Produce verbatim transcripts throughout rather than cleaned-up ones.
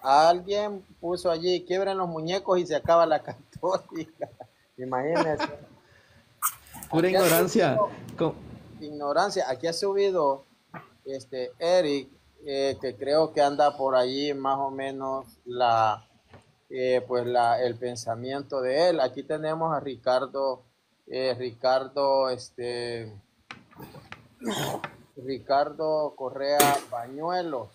alguien puso allí, quiebren los muñecos y se acaba la católica. Imagínense. Pura Aquí ha ignorancia. subido, ignorancia, aquí ha subido este Eric, eh, que creo que anda por allí más o menos la, eh, pues la, el pensamiento de él. Aquí tenemos a Ricardo, eh, Ricardo, este, Ricardo Correa Pañuelos.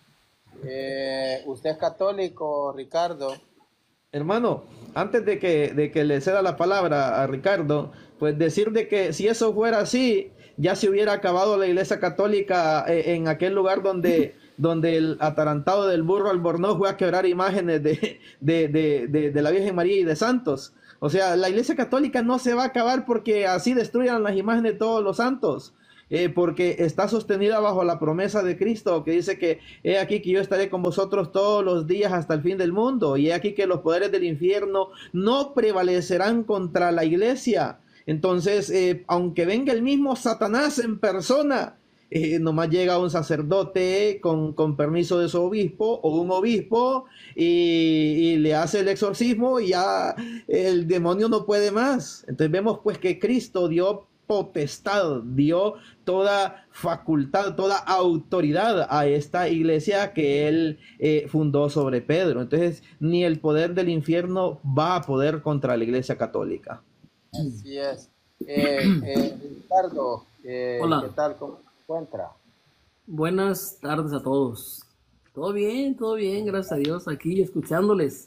Eh, ¿usted es católico, Ricardo? Hermano, antes de que, de que le ceda la palabra a Ricardo, pues decir de que si eso fuera así, ya se hubiera acabado la iglesia católica eh, en aquel lugar donde, donde el atarantado del burro Albornoz fue a quebrar imágenes de, de, de, de, de la Virgen María y de santos. O sea, la iglesia católica no se va a acabar porque así destruyan las imágenes de todos los santos. Eh, porque está sostenida bajo la promesa de Cristo, que dice que he aquí que yo estaré con vosotros todos los días hasta el fin del mundo, y he aquí que los poderes del infierno no prevalecerán contra la iglesia. Entonces, eh, aunque venga el mismo Satanás en persona, eh, nomás llega un sacerdote con, con permiso de su obispo o un obispo y, y le hace el exorcismo y ya el demonio no puede más. Entonces vemos pues que Cristo dio potestad, dio toda facultad, toda autoridad a esta iglesia que él eh, fundó sobre Pedro. Entonces, ni el poder del infierno va a poder contra la iglesia católica. Así es. Eh, eh, Ricardo, eh, ¿qué Hola, tal? ¿Cómo se encuentra? buenas tardes a todos. Todo bien, todo bien, gracias a Dios, aquí escuchándoles,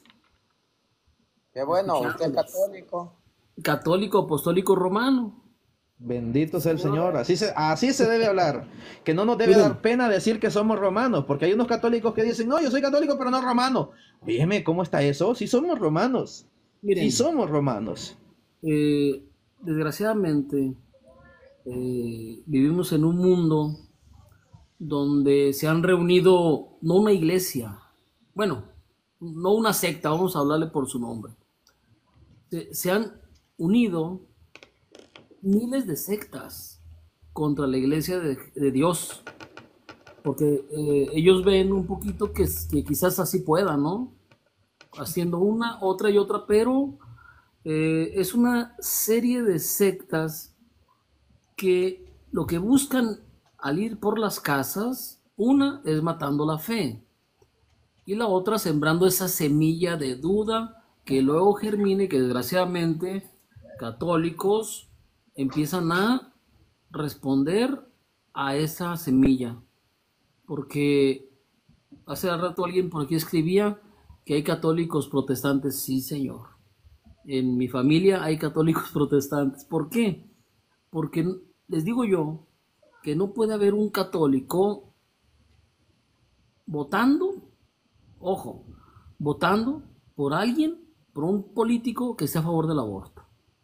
Qué bueno, ¿usted es escuchándoles. católico? Católico, apostólico, romano. Bendito sea el Señor. Señor. Así se, así se debe hablar. Que no nos debe dar Miren, pena decir que somos romanos, porque hay unos católicos que dicen, no, yo soy católico, pero no romano. Dígame, ¿cómo está eso? Si somos romanos. Si miren, somos romanos. eh, desgraciadamente eh, vivimos en un mundo donde se han reunido, no una iglesia, bueno, no una secta, vamos a hablarle por su nombre. Se, se han unido miles de sectas contra la iglesia de, de Dios, porque eh, ellos ven un poquito que, que quizás así puedan, ¿no? Haciendo una, otra y otra, pero eh, es una serie de sectas que lo que buscan al ir por las casas, una es matando la fe y la otra sembrando esa semilla de duda que luego germine, que desgraciadamente católicos empiezan a responder a esa semilla, porque hace rato alguien por aquí escribía que hay católicos protestantes. Sí, señor. En mi familia hay católicos protestantes. ¿Por qué? Porque les digo yo que no puede haber un católico votando, ojo, votando por alguien, por un político que esté a favor del aborto.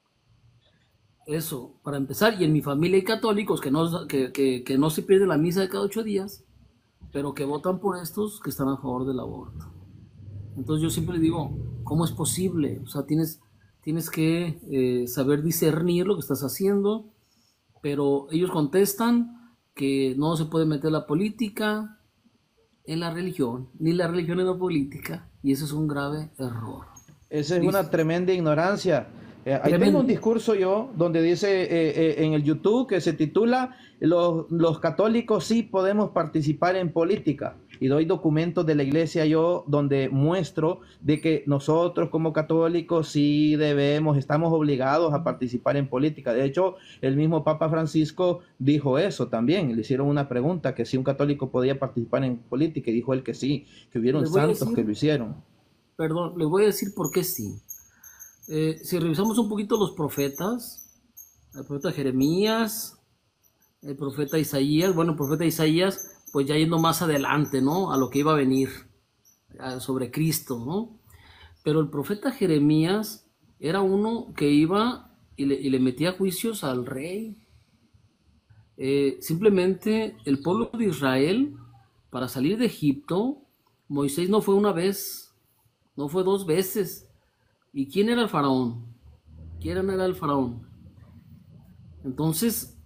Eso, para empezar. Y en mi familia hay católicos que no, que, que, que no se pierden la misa de cada ocho días, pero que votan por estos que están a favor del aborto. Entonces yo siempre digo, ¿cómo es posible? O sea, tienes, tienes que eh, saber discernir lo que estás haciendo, pero ellos contestan que no se puede meter la política en la religión, ni la religión en la política, y eso es un grave error. Esa es una Dice, tremenda ignorancia. Eh, ahí tengo un tremendo. discurso yo donde dice eh, eh, en el YouTube que se titula los, los católicos sí podemos participar en política. Y doy documentos de la iglesia yo donde muestro de que nosotros como católicos sí debemos, estamos obligados a participar en política. De hecho, el mismo Papa Francisco dijo eso también. Le hicieron una pregunta que si un católico podía participar en política y dijo él que sí, que hubieron Les voy a santos decir, que lo hicieron. perdón, les voy a decir por qué sí. Eh, si revisamos un poquito los profetas, el profeta Jeremías, el profeta Isaías, bueno, el profeta Isaías, pues ya yendo más adelante, ¿no? A lo que iba a venir sobre Cristo, ¿no? Pero el profeta Jeremías era uno que iba y le, y le metía juicios al rey. Eh, simplemente el pueblo de Israel, para salir de Egipto, Moisés no fue una vez, no fue dos veces. ¿Y quién era el faraón? ¿Quién era el faraón? Entonces,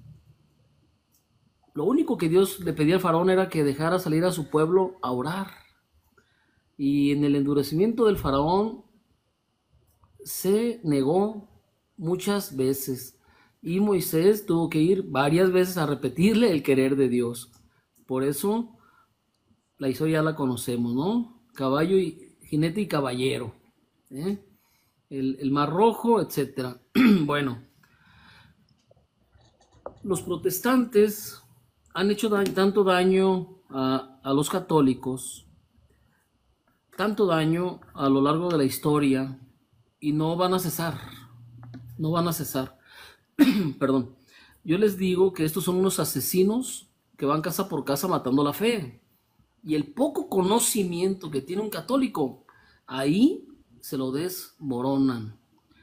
lo único que Dios le pedía al faraón era que dejara salir a su pueblo a orar. Y en el endurecimiento del faraón se negó muchas veces. Y Moisés tuvo que ir varias veces a repetirle el querer de Dios. Por eso la historia ya la conocemos, ¿no? Caballo y jinete y caballero, ¿eh? el, el Mar Rojo, etcétera. Bueno, los protestantes han hecho da tanto daño a, a los católicos, tanto daño a lo largo de la historia, y no van a cesar, no van a cesar. Perdón. Yo les digo que estos son unos asesinos que van casa por casa matando la fe. Y el poco conocimiento que tiene un católico, ahí se lo desmoronan.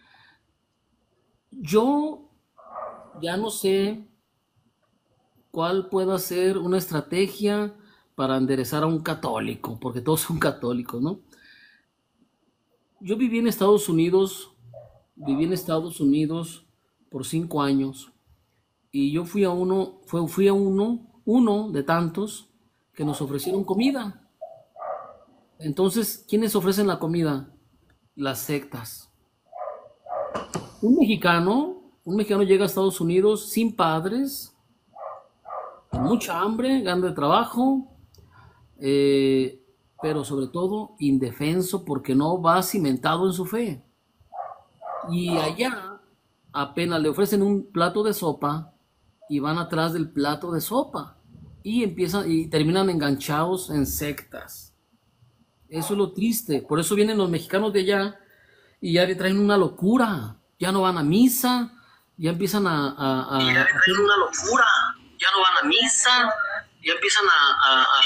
Yo ya no sé cuál pueda ser una estrategia para enderezar a un católico, porque todos son católicos, ¿no? Yo viví en Estados Unidos, viví en Estados Unidos por cinco años, y yo fui a uno, fue, fui a uno, uno de tantos que nos ofrecieron comida. Entonces, ¿quiénes ofrecen la comida? Las sectas. Un mexicano, un mexicano llega a Estados Unidos sin padres, con mucha hambre, ganas de trabajo, eh, pero sobre todo indefenso porque no va cimentado en su fe. Y allá apenas le ofrecen un plato de sopa y van atrás del plato de sopa y empiezan y terminan enganchados en sectas. Eso es lo triste. Por eso vienen los mexicanos de allá y ya le traen una locura. Ya no van a misa, ya empiezan a... a, a y ya le traen una locura. Ya no van a misa, ya empiezan a... a, a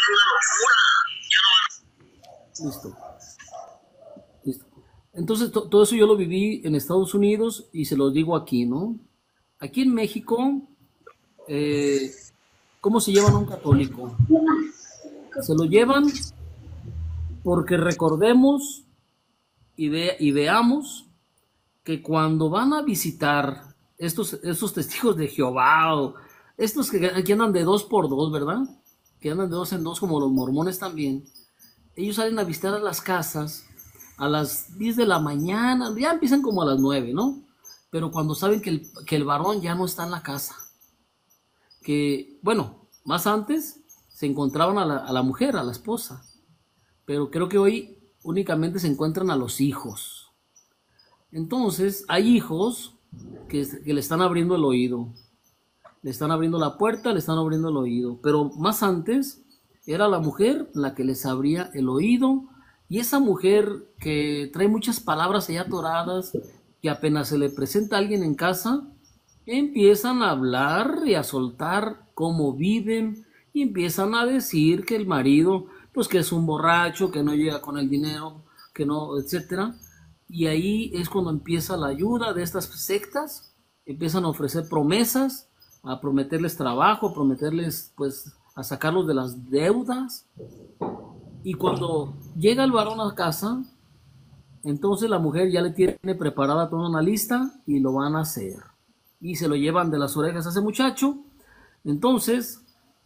una locura. Ya no van a... Listo. Listo. Entonces, to, todo eso yo lo viví en Estados Unidos y se lo digo aquí, ¿no? Aquí en México, eh, ¿cómo se llevan a un católico? Se lo llevan porque recordemos y, ve, y veamos que cuando van a visitar estos, estos testigos de Jehová, o estos que, que andan de dos por dos, ¿verdad? Que andan de dos en dos como los mormones también, ellos salen a visitar a las casas a las diez de la mañana, ya empiezan como a las nueve, ¿no? Pero cuando saben que el, que el varón ya no está en la casa, que, bueno, más antes se encontraban a la, a la mujer, a la esposa, pero creo que hoy únicamente se encuentran a los hijos. Entonces, hay hijos que, que le están abriendo el oído, le están abriendo la puerta, le están abriendo el oído, pero más antes era la mujer la que les abría el oído, y esa mujer que trae muchas palabras allá atoradas, que apenas se le presenta a alguien en casa, empiezan a hablar y a soltar cómo viven, y empiezan a decir que el marido, pues que es un borracho, que no llega con el dinero, que no, etcétera. Y ahí es cuando empieza la ayuda de estas sectas, empiezan a ofrecer promesas, a prometerles trabajo, a prometerles, pues, a sacarlos de las deudas. Y cuando llega el varón a casa, entonces la mujer ya le tiene preparada toda una lista y lo van a hacer. Y se lo llevan de las orejas a ese muchacho. Entonces,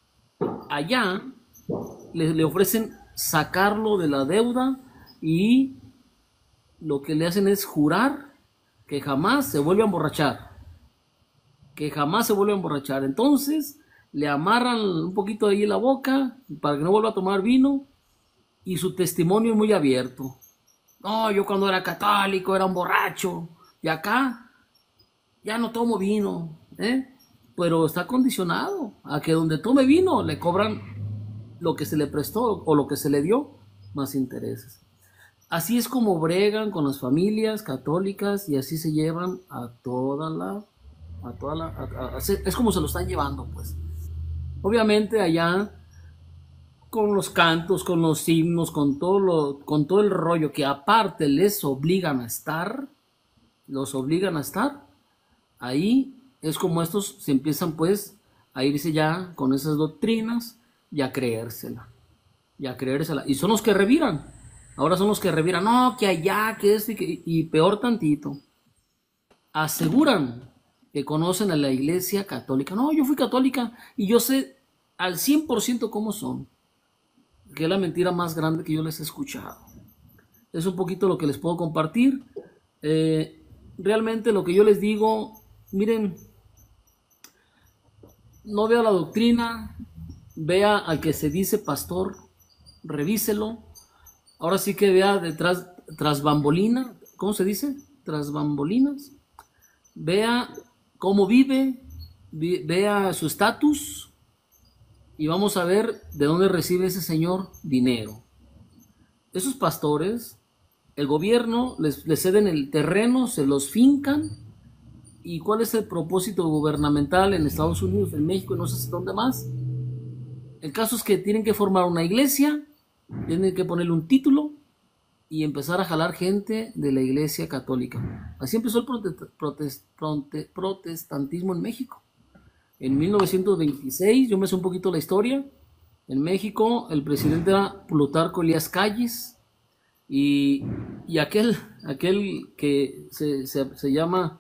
allá le, le ofrecen sacarlo de la deuda y lo que le hacen es jurar que jamás se vuelve a emborrachar. Que jamás se vuelve a emborrachar. Entonces, le amarran un poquito ahí en la boca para que no vuelva a tomar vino. Y su testimonio es muy abierto. No, yo cuando era católico era un borracho. Y acá ya no tomo vino. ¿eh? Pero está condicionado a que donde tome vino le cobran lo que se le prestó o lo que se le dio más intereses. Así es como bregan con las familias católicas y así se llevan a toda la... A toda la a, a, es como se lo están llevando, pues. Obviamente allá... con los cantos, con los himnos, con todo, lo, con todo el rollo que aparte les obligan a estar, los obligan a estar, ahí es como estos se empiezan pues a irse ya con esas doctrinas y a creérsela, y a creérsela, y son los que reviran, ahora son los que reviran, no, que allá, que esto, y, que, y peor tantito, aseguran que conocen a la iglesia católica, no, yo fui católica y yo sé al cien por ciento cómo son. que es la mentira más grande que yo les he escuchado. Es un poquito lo que les puedo compartir. Eh, realmente lo que yo les digo, miren, no vea la doctrina, vea al que se dice pastor, revíselo. Ahora sí que vea detrás, tras bambolina, ¿cómo se dice? Tras bambolinas. Vea cómo vive, vea su estatus y vamos a ver de dónde recibe ese señor dinero. Esos pastores, el gobierno les, les ceden el terreno, se los fincan. ¿Y cuál es el propósito gubernamental en Estados Unidos, en México y no sé dónde más? El caso es que tienen que formar una iglesia, tienen que ponerle un título y empezar a jalar gente de la iglesia católica. Así empezó el protest, protest, protest, protestantismo en México. En mil novecientos veintiséis, yo me sé un poquito la historia, en México el presidente era Plutarco Elías Calles y, y aquel, aquel que se, se, se llama...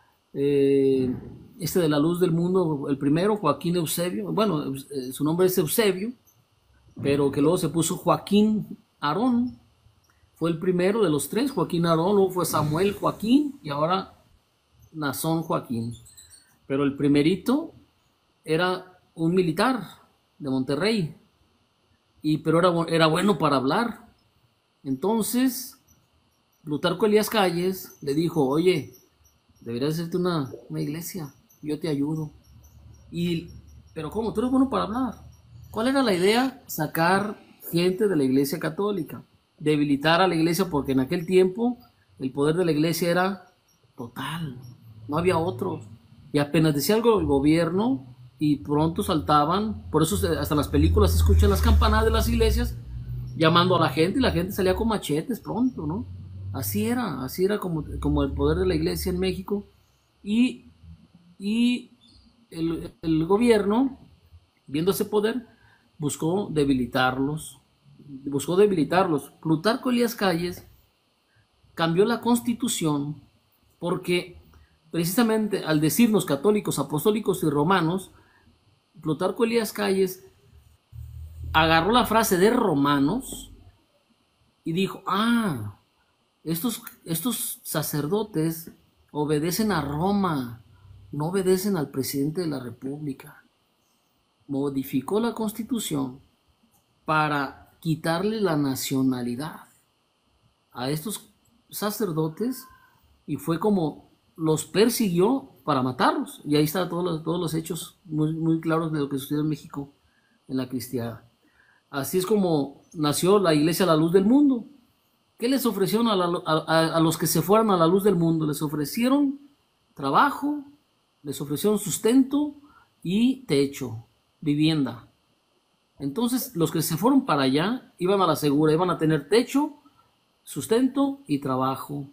Eh, este de la luz del mundo, el primero, Joaquín Eusebio, bueno, eh, su nombre es Eusebio, pero que luego se puso Joaquín Aarón, fue el primero de los tres, Joaquín Aarón, luego fue Samuel Joaquín y ahora Nazón Joaquín. Pero el primerito era un militar de Monterrey, y, pero era, era bueno para hablar. Entonces, Plutarco Elías Calles le dijo, oye, deberías hacerte una, una iglesia, yo te ayudo. Y, pero ¿cómo? Tú eres bueno para hablar. ¿Cuál era la idea? Sacar gente de la iglesia católica, debilitar a la iglesia, porque en aquel tiempo el poder de la iglesia era total, no había otro. Y apenas decía algo el gobierno y pronto saltaban, por eso hasta en las películas se escuchan las campanadas de las iglesias llamando a la gente y la gente salía con machetes pronto, ¿no? Así era, así era como, como el poder de la iglesia en México. Y, y el, el gobierno, viendo ese poder, buscó debilitarlos. Buscó debilitarlos. Plutarco Elías Calles cambió la constitución porque precisamente al decirnos católicos, apostólicos y romanos, Plutarco Elías Calles agarró la frase de romanos y dijo, ah, Estos, estos sacerdotes obedecen a Roma, no obedecen al presidente de la República. Modificó la Constitución para quitarle la nacionalidad a estos sacerdotes y fue como los persiguió para matarlos. Y ahí están todos los, todos los hechos muy, muy claros de lo que sucedió en México en la cristiandad. Así es como nació la Iglesia a la Luz del Mundo. ¿Qué les ofrecieron a, la, a, a los que se fueron a la luz del mundo? Les ofrecieron trabajo, les ofrecieron sustento y techo, vivienda. Entonces, los que se fueron para allá iban a la segura, iban a tener techo, sustento y trabajo.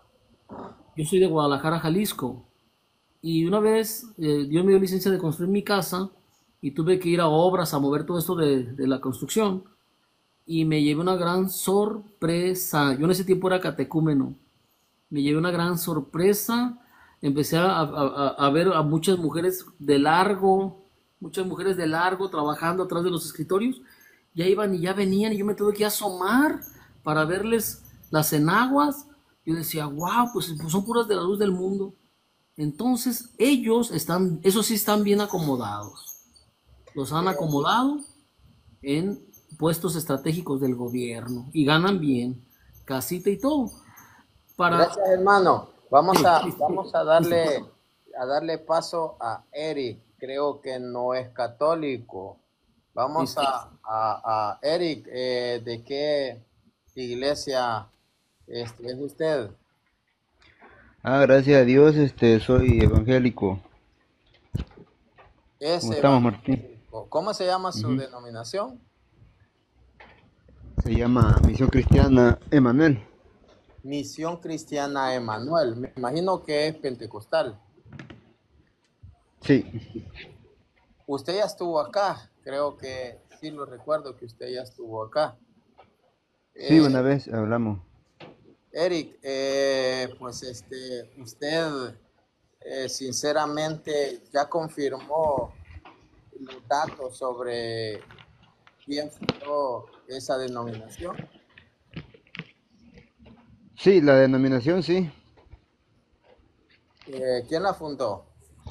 Yo soy de Guadalajara, Jalisco, y una vez eh, Dios me dio licencia de construir mi casa y tuve que ir a obras a mover todo esto de, de la construcción. Y me llevé una gran sorpresa. Yo en ese tiempo era catecúmeno. Me llevé una gran sorpresa. Empecé a, a, a ver a muchas mujeres de largo, muchas mujeres de largo trabajando atrás de los escritorios. Ya iban y ya venían y yo me tuve que asomar para verles las enaguas. Yo decía, wow, pues, pues son puras de la luz del mundo. Entonces ellos están, esos sí están bien acomodados. Los han acomodado en puestos estratégicos del gobierno y ganan bien, casita y todo. Para... Gracias, hermano. Vamos a, vamos a darle a darle paso a Eric. Creo que no es católico. Vamos a, a, a Eric. Eh, ¿De qué iglesia este, es usted? Ah, gracias a Dios, este, soy evangélico. Es ¿Cómo estamos, Martín? ¿Cómo se llama su Ujú. denominación? Se llama Misión Cristiana Emanuel. Misión Cristiana Emanuel. Me imagino que es pentecostal. Sí, Usted ya estuvo acá. Creo que sí lo recuerdo que usted ya estuvo acá. sí, Eh, una vez hablamos. Eric, eh, pues este, usted eh, sinceramente ya confirmó los datos sobre quién fundó esa denominación. Sí, la denominación sí. Eh, ¿quién la fundó?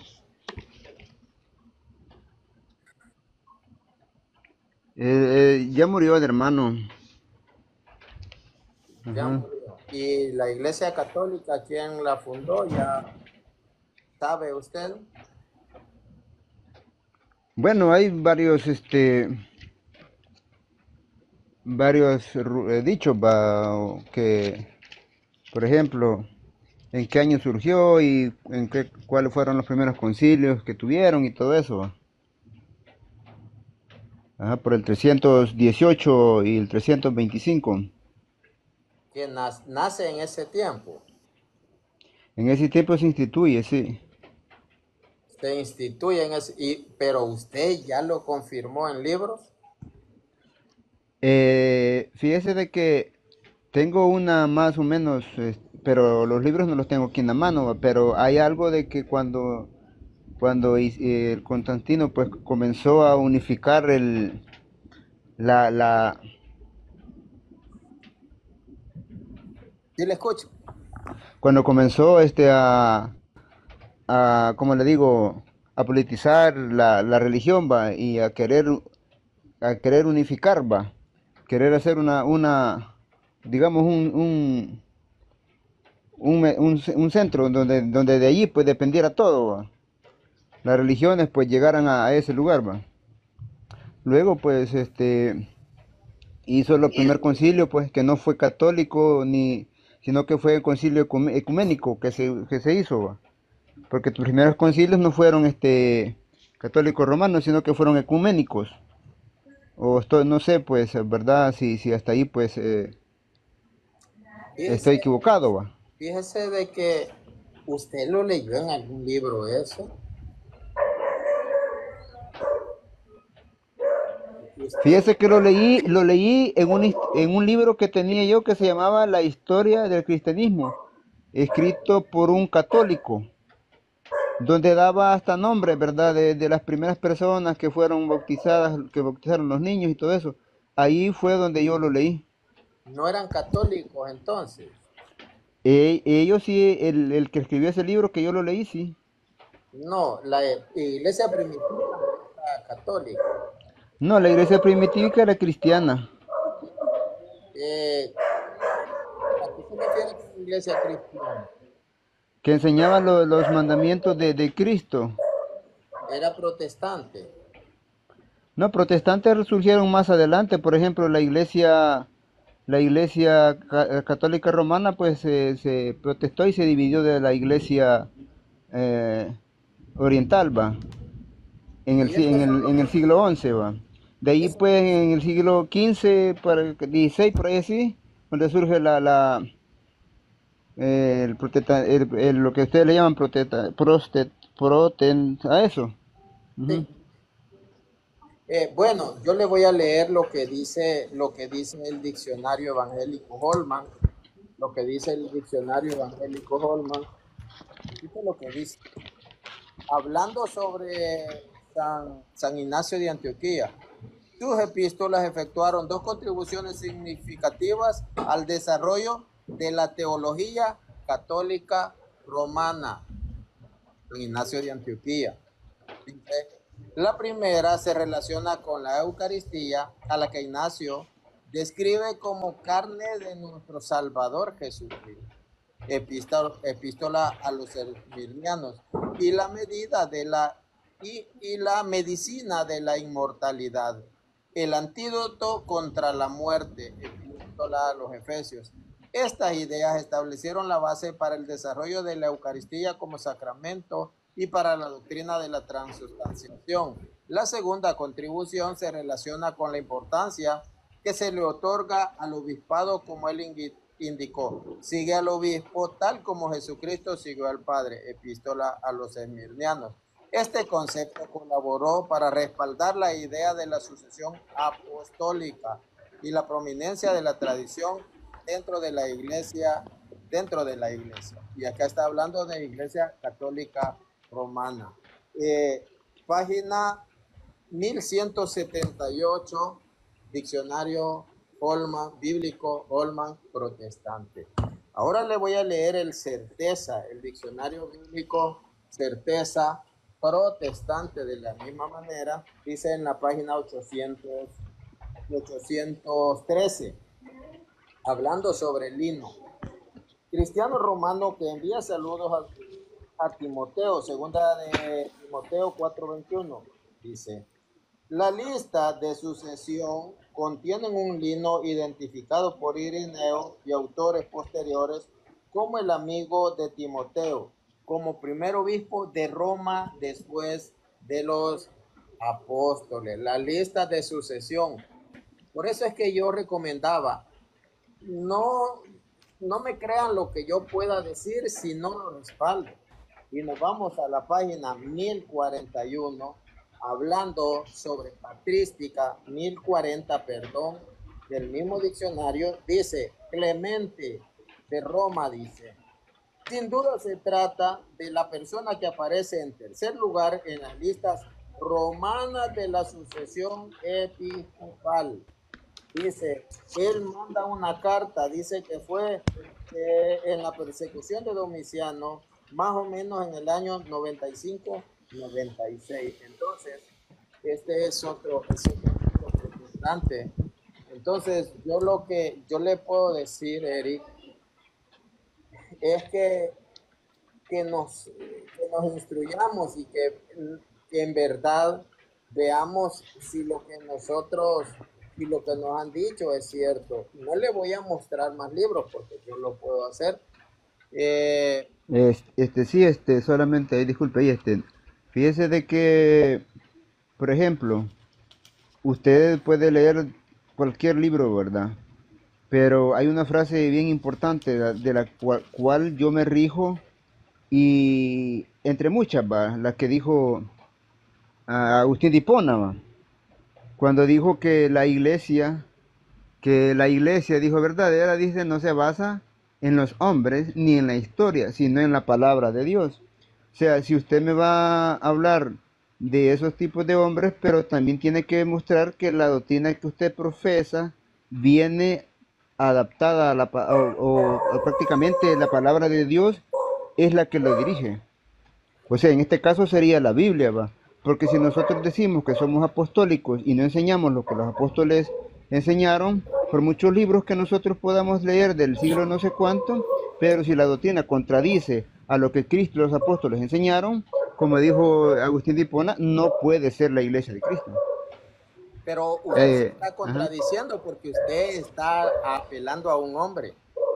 Eh, eh, ya murió el hermano. Ya Ajá. murió. ¿Y la Iglesia Católica, quién la fundó? ¿Ya sabe usted? Bueno, hay varios, este, varios ru- eh, dichos, va, o que, por ejemplo, en qué año surgió y en qué, cuáles fueron los primeros concilios que tuvieron y todo eso, va. Ajá, por el trescientos dieciocho y el trescientos veinticinco. ¿Quién nas- nace en ese tiempo? En ese tiempo se instituye, sí. Se instituye en ese, y, pero usted ya lo confirmó en libros. Eh, fíjese de que tengo una más o menos, eh, pero los libros no los tengo aquí en la mano, va, pero hay algo de que cuando, cuando is- eh, el Constantino pues comenzó a unificar el, la, la, Sí, le escucho. cuando comenzó este a, a, como le digo, a politizar la, la religión, va, y a querer, a querer unificar, va, querer hacer una, una, digamos, un, un, un, un, un centro donde, donde de allí pues dependiera todo, va. Las religiones pues llegaran a, a ese lugar, va. Luego pues este hizo el primer concilio pues que no fue católico ni sino que fue el concilio ecume- ecuménico que se, que se hizo, va. Porque tus primeros concilios no fueron este católicos romanos, sino que fueron ecuménicos. O estoy, no sé, pues, verdad, si, si hasta ahí pues eh, Fíjese, estoy equivocado, va. fíjese de que usted lo leyó en algún libro eso. Usted, Fíjese que lo leí, lo leí en un, his- en un libro que tenía yo que se llamaba La historia del cristianismo, escrito por un católico, donde daba hasta nombres, ¿verdad? De, de las primeras personas que fueron bautizadas, que bautizaron los niños y todo eso. Ahí fue donde yo lo leí. no eran católicos entonces. E- ellos sí, el, el que escribió ese libro que yo lo leí, sí. No, la iglesia primitiva no era católica. No, la iglesia primitiva era cristiana, Eh, ¿A qué se refiere con iglesia cristiana? que enseñaba lo- los mandamientos de, de Cristo. Era protestante. No, protestantes surgieron más adelante, por ejemplo, la iglesia, la iglesia ca- católica romana, pues se se protestó y se dividió de la iglesia eh, oriental, va, en el, Y si- eso, en el, en el siglo once, va. De ahí, eso, pues, en el siglo quince, para el dieciséis, por ahí así, donde surge la, la, eh, el protesta- el- el- lo que ustedes le llaman protesta, prostet, proten, a eso. Ujú. sí. Eh, bueno, yo le voy a leer lo que dice, lo que dice el diccionario evangélico Holman, lo que dice el diccionario evangélico Holman. Dice lo que dice, hablando sobre San, San Ignacio de Antioquía. Sus epístolas efectuaron dos contribuciones significativas al desarrollo de la teología católica romana. San Ignacio de Antioquía. La primera se relaciona con la Eucaristía, a la que Ignacio describe como carne de nuestro Salvador Jesucristo. Epístola, epístola a los Esmirnianos, y la medida de la y, y la medicina de la inmortalidad, el antídoto contra la muerte, epístola a los Efesios. Estas ideas establecieron la base para el desarrollo de la Eucaristía como sacramento y para la doctrina de la transustanciación. La segunda contribución se relaciona con la importancia que se le otorga al obispado, como él indicó. Sigue al obispo tal como Jesucristo siguió al Padre. Epístola a los esmirnianos. Este concepto colaboró para respaldar la idea de la sucesión apostólica y la prominencia de la tradición dentro de la iglesia, dentro de la iglesia. Y acá está hablando de Iglesia Católica Romana. Eh, página mil ciento setenta y ocho Diccionario Holman, bíblico Holman protestante. Ahora le voy a leer el certeza, el diccionario bíblico certeza protestante de la misma manera, dice en la página ochocientos, ochocientos trece, hablando sobre el lino. Cristiano romano que envía saludos a, a Timoteo, segunda de Timoteo cuatro veintiuno, dice: la lista de sucesión contiene un lino identificado por Ireneo y autores posteriores como el amigo de Timoteo, como primer obispo de Roma después de los apóstoles. La lista de sucesión. Por eso es que yo recomendaba, no, no me crean lo que yo pueda decir si no lo respaldo. Y nos vamos a la página mil cuarenta y uno, hablando sobre patrística, mil cuarenta, perdón, del mismo diccionario, dice Clemente de Roma, dice: sin duda se trata de la persona que aparece en tercer lugar en las listas romanas de la sucesión episcopal. Dice, él manda una carta, dice que fue eh, en la persecución de Domiciano, más o menos en el año noventa y cinco noventa y seis. Entonces, este es otro, es otro protestante. Entonces, yo lo que yo le puedo decir, Eric, es que, que, nos, que nos instruyamos y que, que en verdad veamos si lo que nosotros, si lo que nos han dicho es cierto. No le voy a mostrar más libros porque yo lo puedo hacer. Eh, Es- Este, sí, este, solamente, ahí, disculpe, ahí, este, fíjese de que, por ejemplo, usted puede leer cualquier libro, ¿verdad? Pero hay una frase bien importante la- de la cual, cual yo me rijo y entre muchas, va, la que dijo ah, Agustín de Hipona, va, cuando dijo que la iglesia, que la iglesia, dijo verdadera, dice, no se basa en los hombres ni en la historia, sino en la palabra de Dios. O sea, si usted me va a hablar de esos tipos de hombres, pero también tiene que demostrar que la doctrina que usted profesa viene adaptada a la, pa- o, o- o prácticamente la palabra de Dios es la que lo dirige. O sea, en este caso sería la Biblia, va. Porque si nosotros decimos que somos apostólicos y no enseñamos lo que los apóstoles enseñaron, por muchos libros que nosotros podamos leer del siglo no sé cuánto, pero si la doctrina contradice a lo que Cristo y los apóstoles enseñaron, como dijo Agustín de Hipona, no puede ser la iglesia de Cristo. pero usted se Eh, está ajá. contradiciendo porque usted está apelando a un hombre.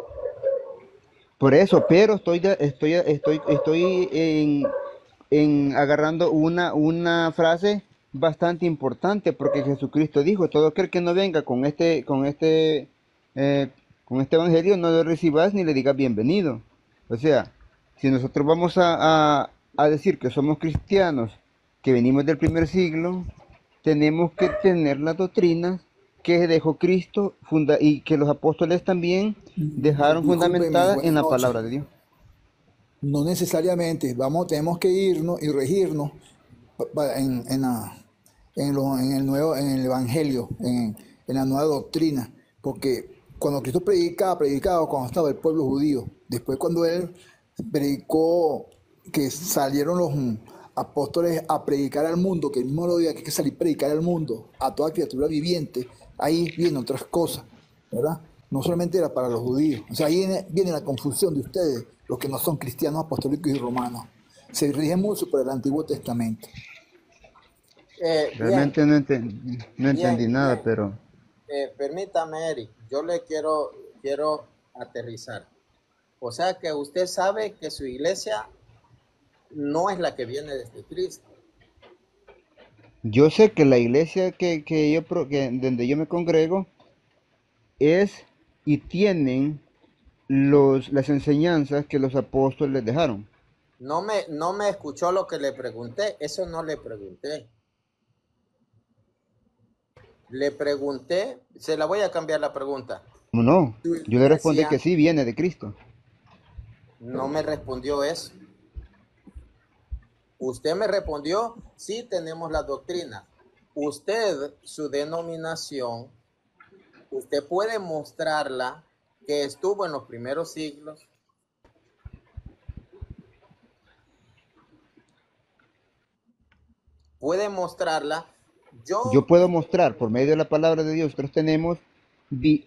Por eso, pero estoy, de- estoy, estoy, estoy en, en agarrando una, una frase bastante importante, porque Jesucristo dijo, todo aquel que no venga con este, con este, eh, con este evangelio, no lo recibas ni le digas bienvenido. O sea, si nosotros vamos a, a, a decir que somos cristianos, que venimos del primer siglo, tenemos que tener las doctrinas que dejó Cristo funda y que los apóstoles también dejaron Discúlpeme, fundamentada en buenas la noches. palabra de Dios. No necesariamente, vamos, tenemos que irnos y regirnos pa- pa- en, en, la- en, lo- en el nuevo, en el Evangelio, en, en la nueva doctrina, porque cuando Cristo predicaba, predicaba cuando estaba el pueblo judío. Después cuando él predicó que salieron los mm, apóstoles a predicar al mundo, que el mismo lo diga que hay que salir a predicar al mundo, a toda criatura viviente, ahí vienen otras cosas, ¿verdad? No solamente era para los judíos. O sea, ahí viene, viene la confusión de ustedes, los que no son cristianos, apostólicos y romanos. Se rigen mucho por el Antiguo Testamento. Eh, bien, Realmente no, enten- no entendí bien, nada, bien. pero Eh, permítame, Eric, yo le quiero, quiero aterrizar. O sea que usted sabe que su iglesia no es la que viene desde Cristo. yo sé que la iglesia que, que yo, pro- que, donde yo me congrego es y tienen los, las enseñanzas que los apóstoles dejaron. No me, no me escuchó lo que le pregunté, eso no le pregunté. Le pregunté, se la voy a cambiar la pregunta. No, no, Su yo le respondí iglesia que sí viene de Cristo. no me respondió eso. Usted me respondió, sí tenemos la doctrina. Usted, su denominación, usted puede mostrarla que estuvo en los primeros siglos. Puede mostrarla. Yo, Yo puedo mostrar por medio de la palabra de Dios. Nosotros tenemos vi-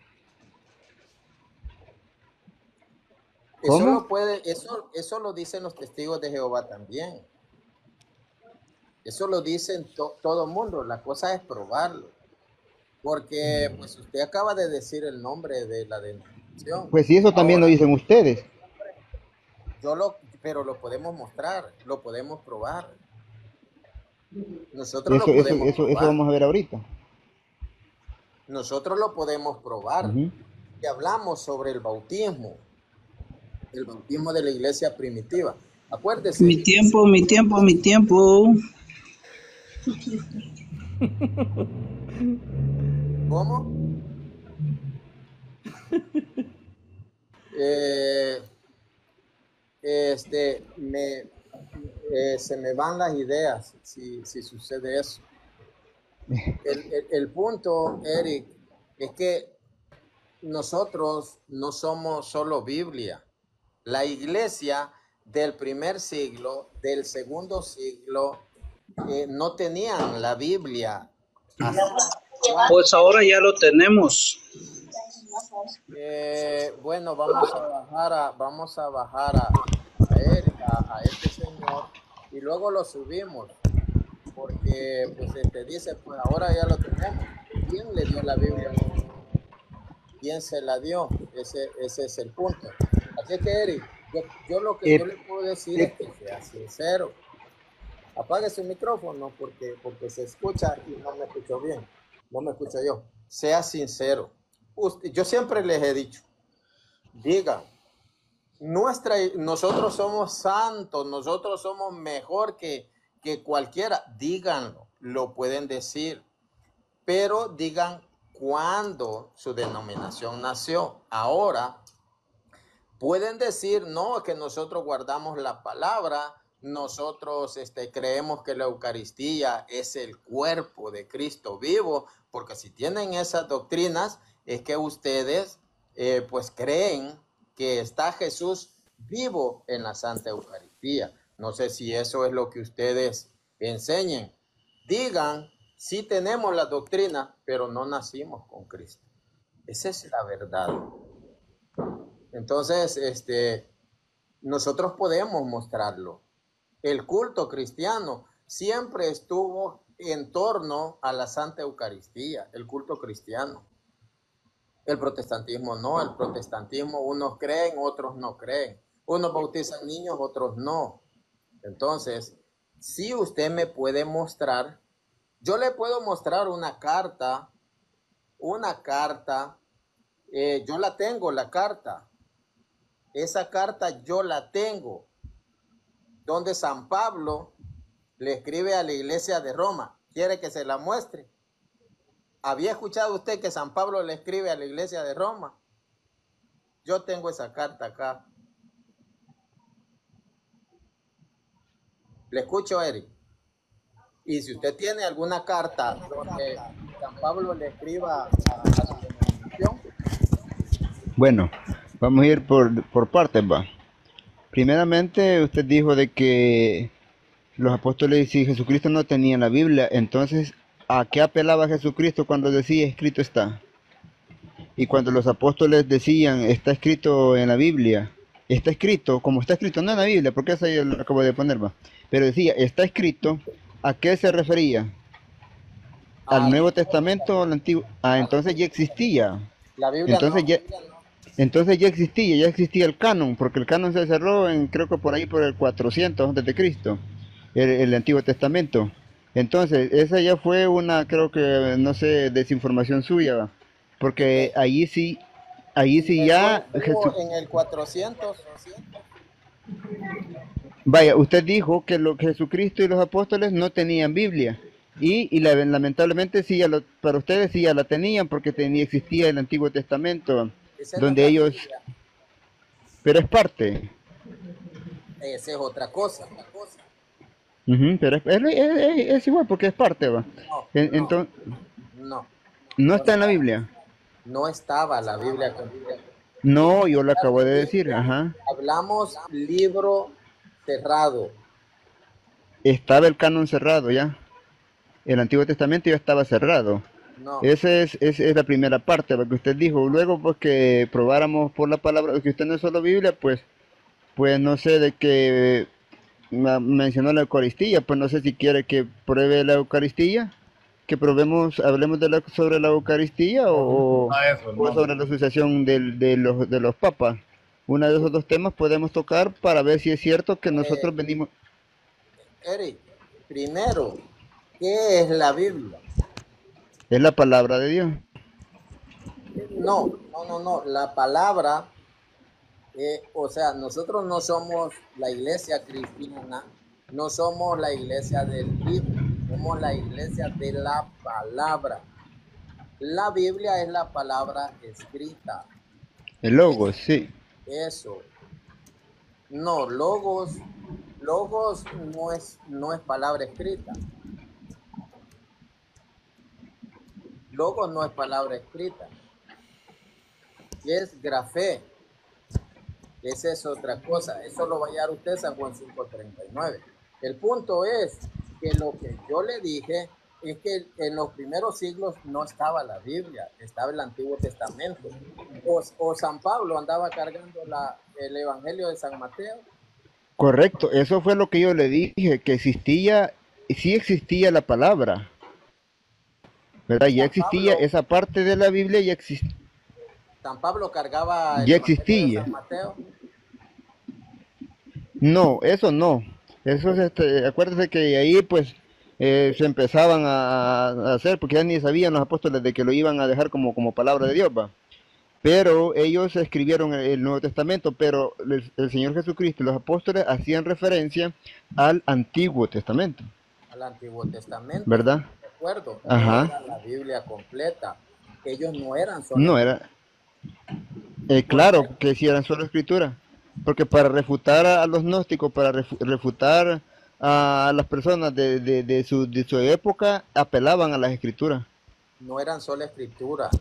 eso ¿Cómo? lo puede, eso, eso lo dicen los testigos de Jehová también. Eso lo dicen to, todo el mundo. La cosa es probarlo. Porque pues usted acaba de decir el nombre de la denominación. Pues sí, eso también lo Ahora, dicen ustedes. yo lo, pero lo podemos mostrar, lo podemos probar. Nosotros Eso, lo eso, podemos eso, eso probar. vamos a ver ahorita. Nosotros lo podemos probar. Ujú. Y hablamos sobre el bautismo, el bautismo de la iglesia primitiva. Acuérdese. Mi tiempo, mi tiempo, mi tiempo. ¿Cómo? Eh, este, me, eh, se me van las ideas si, si sucede eso. El, el, el punto, Eric, es que nosotros no somos solo Biblia. La iglesia del primer siglo, del segundo siglo, eh, no tenían la Biblia. Así. Pues ahora ya lo tenemos. Eh, bueno, vamos a bajar a, vamos a bajar a, a Eric, a, a este señor, y luego lo subimos, porque pues este dice, pues ahora ya lo tenemos. ¿Quién le dio la Biblia? ¿Quién se la dio? Ese, ese es el punto. Así que, Eric, yo, yo lo que Eh, yo le puedo decir es que sea sincero. Apague su micrófono porque, porque se escucha y no me escucho bien. No me escucho yo. Sea sincero. Usted, yo siempre les he dicho, digan, nuestra, nosotros somos santos, nosotros somos mejor que, que cualquiera. Díganlo, lo pueden decir, pero digan cuándo su denominación nació. Ahora, pueden decir, no, que nosotros guardamos la palabra, nosotros este, creemos que la Eucaristía es el cuerpo de Cristo vivo, porque si tienen esas doctrinas, es que ustedes eh, pues creen que está Jesús vivo en la Santa Eucaristía. No sé si eso es lo que ustedes enseñen. Digan, sí tenemos la doctrina, pero no nacimos con Cristo. Esa es la verdad. Entonces, este, nosotros podemos mostrarlo. El culto cristiano siempre estuvo en torno a la Santa Eucaristía, el culto cristiano. El protestantismo no, el protestantismo unos creen, otros no creen. Unos bautizan niños, otros no. Entonces, si usted me puede mostrar, yo le puedo mostrar una carta, una carta, eh, yo la tengo, la carta. Esa carta yo la tengo, donde San Pablo le escribe a la iglesia de Roma. ¿Quiere que se la muestre? ¿Había escuchado usted que San Pablo le escribe a la iglesia de Roma? Yo tengo esa carta acá. Le escucho, Eric. Y si usted tiene alguna carta donde San Pablo le escriba a, a su denominación. Bueno, vamos a ir por, por partes, va. Primeramente, usted dijo de que los apóstoles y Jesucristo no tenían la Biblia, entonces, ¿a qué apelaba Jesucristo cuando decía escrito está? Y cuando los apóstoles decían está escrito en la Biblia, está escrito, como está escrito, no en la Biblia, porque eso yo lo acabo de poner, va. Pero decía está escrito, ¿a qué se refería? ¿Al Al Nuevo Testamento o al Antiguo? Ah, entonces ya existía. La Biblia Entonces no. ya, entonces ya existía, ya existía el canon, porque el canon se cerró en, creo que por ahí por el cuatrocientos antes de Cristo, el, el Antiguo Testamento. Entonces, esa ya fue una, creo que, no sé, desinformación suya, ¿va? Porque allí sí, allí sí ya Jesús, En el cuatrocientos. vaya, usted dijo que lo, Jesucristo y los apóstoles no tenían Biblia. Y, y la- lamentablemente sí ya lo, para ustedes sí ya la tenían porque tenía, existía el Antiguo Testamento, Esa es donde nuestra ellos, Biblia. pero es parte. Esa es otra cosa. Ujú, pero es, es- es- es igual porque es parte, va. No, En- no, Entonces, no. no O está en la sea, Biblia. no estaba la Biblia completa. No, yo lo acabo de decir, ajá. Hablamos libro cerrado. Estaba el canon cerrado ya. El Antiguo Testamento ya estaba cerrado. No, Esa es, es, es la primera parte, lo que usted dijo. Luego, pues que probáramos por la palabra, que usted no es solo Biblia, pues, pues no sé de qué ma- mencionó la Eucaristía, pues no sé si quiere que pruebe la Eucaristía, que probemos, hablemos de la, sobre la Eucaristía o, o sobre la sucesión del- de, los, de los papas. Uno de esos dos temas podemos tocar para ver si es cierto que nosotros eh, venimos. Eric, primero, ¿qué es la Biblia? Es la palabra de Dios. No, no, no, no. La palabra, eh, o sea, nosotros no somos la iglesia cristiana, no somos la iglesia del libro, somos la iglesia de la palabra. La Biblia es la palabra escrita. El logo, sí. Eso. No, logos, logos no es, no es palabra escrita. Logos no es palabra escrita. Es grafé. Esa es otra cosa. Eso lo va a hallar usted San Juan cinco treinta y nueve. El punto es que lo que yo le dije es que en los primeros siglos no estaba la Biblia, estaba el Antiguo Testamento. O, o San Pablo andaba cargando la, el Evangelio de San Mateo. Correcto, eso fue lo que yo le dije, que existía, sí existía la palabra, ¿verdad? Ya San existía Pablo, esa parte de la Biblia, ya, exist, San Pablo cargaba el ya Evangelio de existía. San Mateo. No, eso no. Eso es, este, acuérdese que ahí pues eh, se empezaban a, a hacer, porque ya ni sabían los apóstoles de que lo iban a dejar como, como palabra de Dios, va. Pero ellos escribieron el, el Nuevo Testamento, pero el, el Señor Jesucristo y los apóstoles hacían referencia al Antiguo Testamento, Al Antiguo Testamento, ¿verdad? de acuerdo, no Ajá. era la Biblia completa. Ellos no eran solo No era, eh, claro porque que si eran solo escritura, porque para refutar a, a los gnósticos, para refu- refutar a las personas de, de, de su, de su época, apelaban a las escrituras. no eran solo escritura.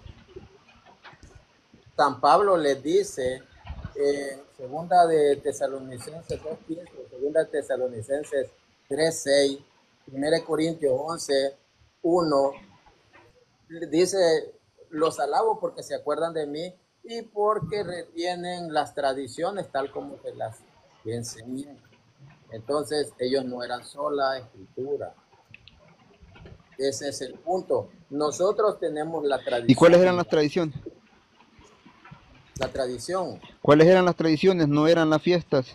San Pablo les dice en segunda de Tesalonicenses dos quince, segunda de Tesalonicenses tres seis, primera de Corintios once uno, dice, los alabo porque se acuerdan de mí y porque retienen las tradiciones tal como se las enseñé. Entonces, ellos no eran sola escritura. Ese es el punto. Nosotros tenemos la ¿Y cuáles eran tradición. las tradiciones? La tradición, ¿Cuáles eran las tradiciones? No eran las fiestas.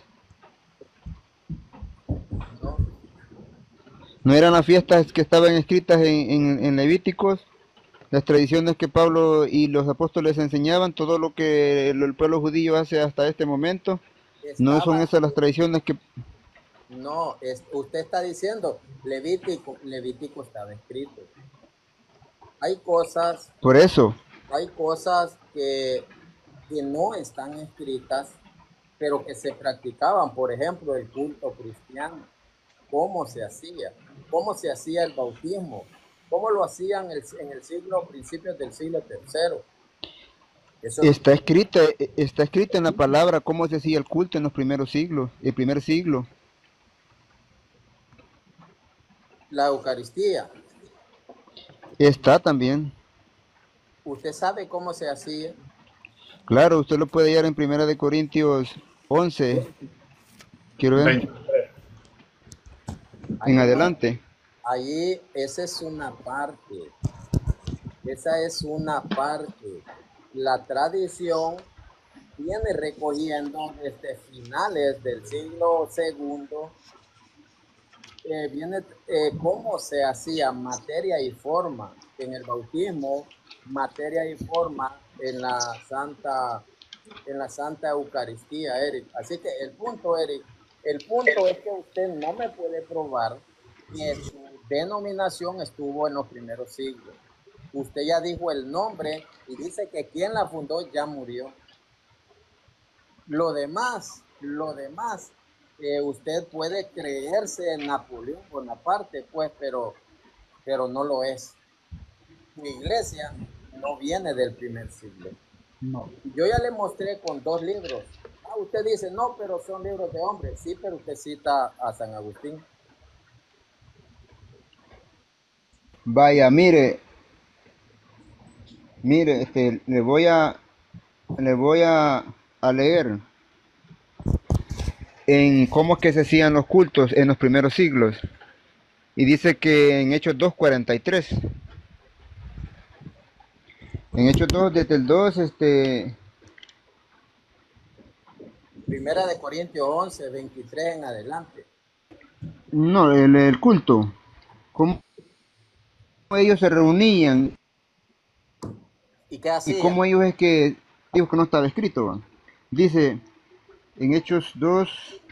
¿no? No eran las fiestas que estaban escritas en, en, en Levíticos, las tradiciones que Pablo y los apóstoles enseñaban, todo lo que el, el pueblo judío hace hasta este momento. No son Estaba, esas las tradiciones que... no, es, usted está diciendo, Levítico, Levítico estaba escrito. Hay cosas, Por eso, hay cosas que, que no están escritas, pero que se practicaban. Por ejemplo, el culto cristiano. ¿Cómo se hacía? ¿Cómo se hacía el bautismo? ¿Cómo lo hacían el, en el siglo, principios del siglo tercero? Eso no está tiene escrita, está escrita en la palabra cómo se hacía el culto en los primeros siglos, el primer siglo. la Eucaristía. Está también. ¿Usted sabe cómo se hacía? Claro, usted lo puede hallar en Primera de Corintios once, quiero ver, en Ahí no. adelante. Ahí, esa es una parte. Esa es una parte. La tradición viene recogiendo desde finales del siglo segundo, eh, viene eh, cómo se hacía materia y forma en el bautismo, materia y forma en la Santa, en la Santa Eucaristía, Eric. Así que el punto, Eric, el punto es que usted no me puede probar que su denominación estuvo en los primeros siglos. Usted ya dijo el nombre y dice que quien la fundó ya murió. Lo demás, lo demás, eh, usted puede creerse en Napoleón Bonaparte, pues, pero, pero no lo es. Mi iglesia no viene del primer siglo. No. Yo ya le mostré con dos libros. Ah, usted dice, no, pero son libros de hombres. Sí, pero usted cita a San Agustín. Vaya, mire, mire, este, le voy a, le voy a, a leer en cómo es que se hacían los cultos en los primeros siglos. Y dice que en Hechos dos cuarenta y tres, en Hechos dos, desde el dos, este, Primera de Corintios once, veintitrés en adelante. no, el, el culto, cómo ellos se reunían ¿Y qué y hacían? cómo ellos es que, ellos que no estaba escrito, ¿va? Dice en Hechos dos,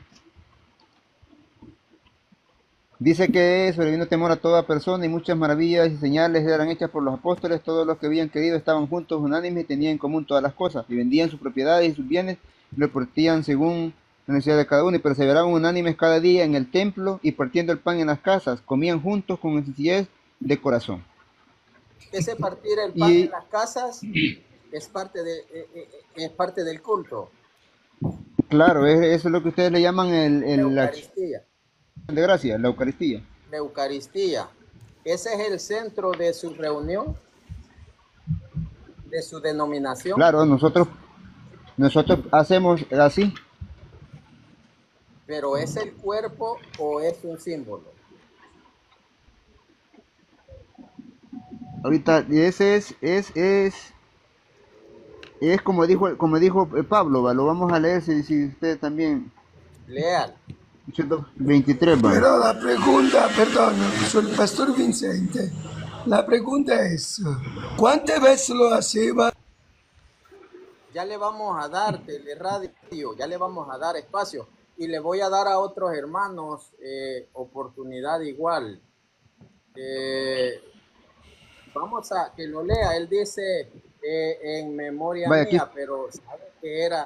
dice que sobrevino temor a toda persona y muchas maravillas y señales eran hechas por los apóstoles. Todos los que habían querido estaban juntos, unánimes, y tenían en común todas las cosas. Y vendían sus propiedades y sus bienes, y lo partían según la necesidad de cada uno. Y perseveraban unánimes cada día en el templo y partiendo el pan en las casas. Comían juntos con sencillez de corazón. Ese partir el pan en Y las casas es parte, de, eh, eh, es parte del culto, claro, es- eso es lo que ustedes le llaman el, la el- la acción Eucaristía. de gracia, la Eucaristía. La Eucaristía. Ese es el centro de su reunión, de su denominación, Claro, nosotros, nosotros hacemos así. pero ¿es el cuerpo o es un símbolo? Ahorita, y ese es, es, es, es como dijo, como dijo eh, Pablo, ¿va? Lo vamos a leer si, si usted también. Leal. veintitrés, va. Però la pregunta, perdón, soy el pastor Vicente. La pregunta es, ¿cuántas veces lo hacía? Ya le vamos a dar teleradio, ya le vamos a dar espacio y le voy a dar a otros hermanos eh, oportunidad igual. Eh, vamos a que lo lea. Él dice eh, en memoria Vaya, aquí. mía, pero sabe que era,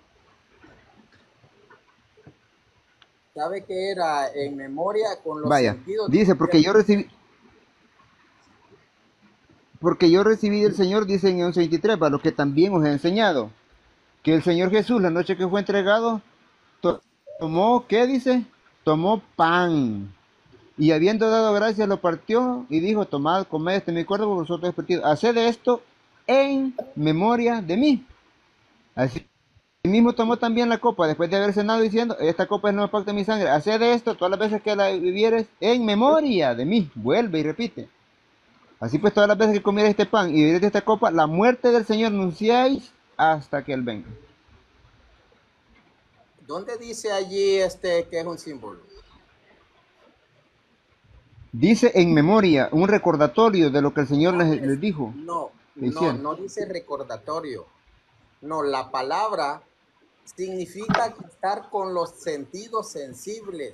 sabe que era en memoria con los Vaya, sentidos dice, porque yo recibí, porque yo recibí del Señor, dice en once veintitrés, para lo que también os he enseñado, que el Señor Jesús, la noche que fue entregado, to- tomó, ¿qué dice? Tomó pan, y habiendo dado gracias, lo partió, y dijo, tomad, comed, este es mi cuerpo, por vosotros es partido. Haced esto en memoria de mí. Así mismo tomó también la copa, después de haber cenado, diciendo, esta copa es el nuevo pacto de mi sangre. Haced esto todas las veces que la vivieres en memoria de mí. Vuelve y repite. Así pues, todas las veces que comierais este pan y bebierais de esta copa, la muerte del Señor anunciáis hasta que Él venga. ¿Dónde dice allí este que es un símbolo? Dice en memoria, un recordatorio de lo que el Señor No, les, es- les dijo. no, le no, hicieron. no dice recordatorio. No, la palabra significa estar con los sentidos sensibles.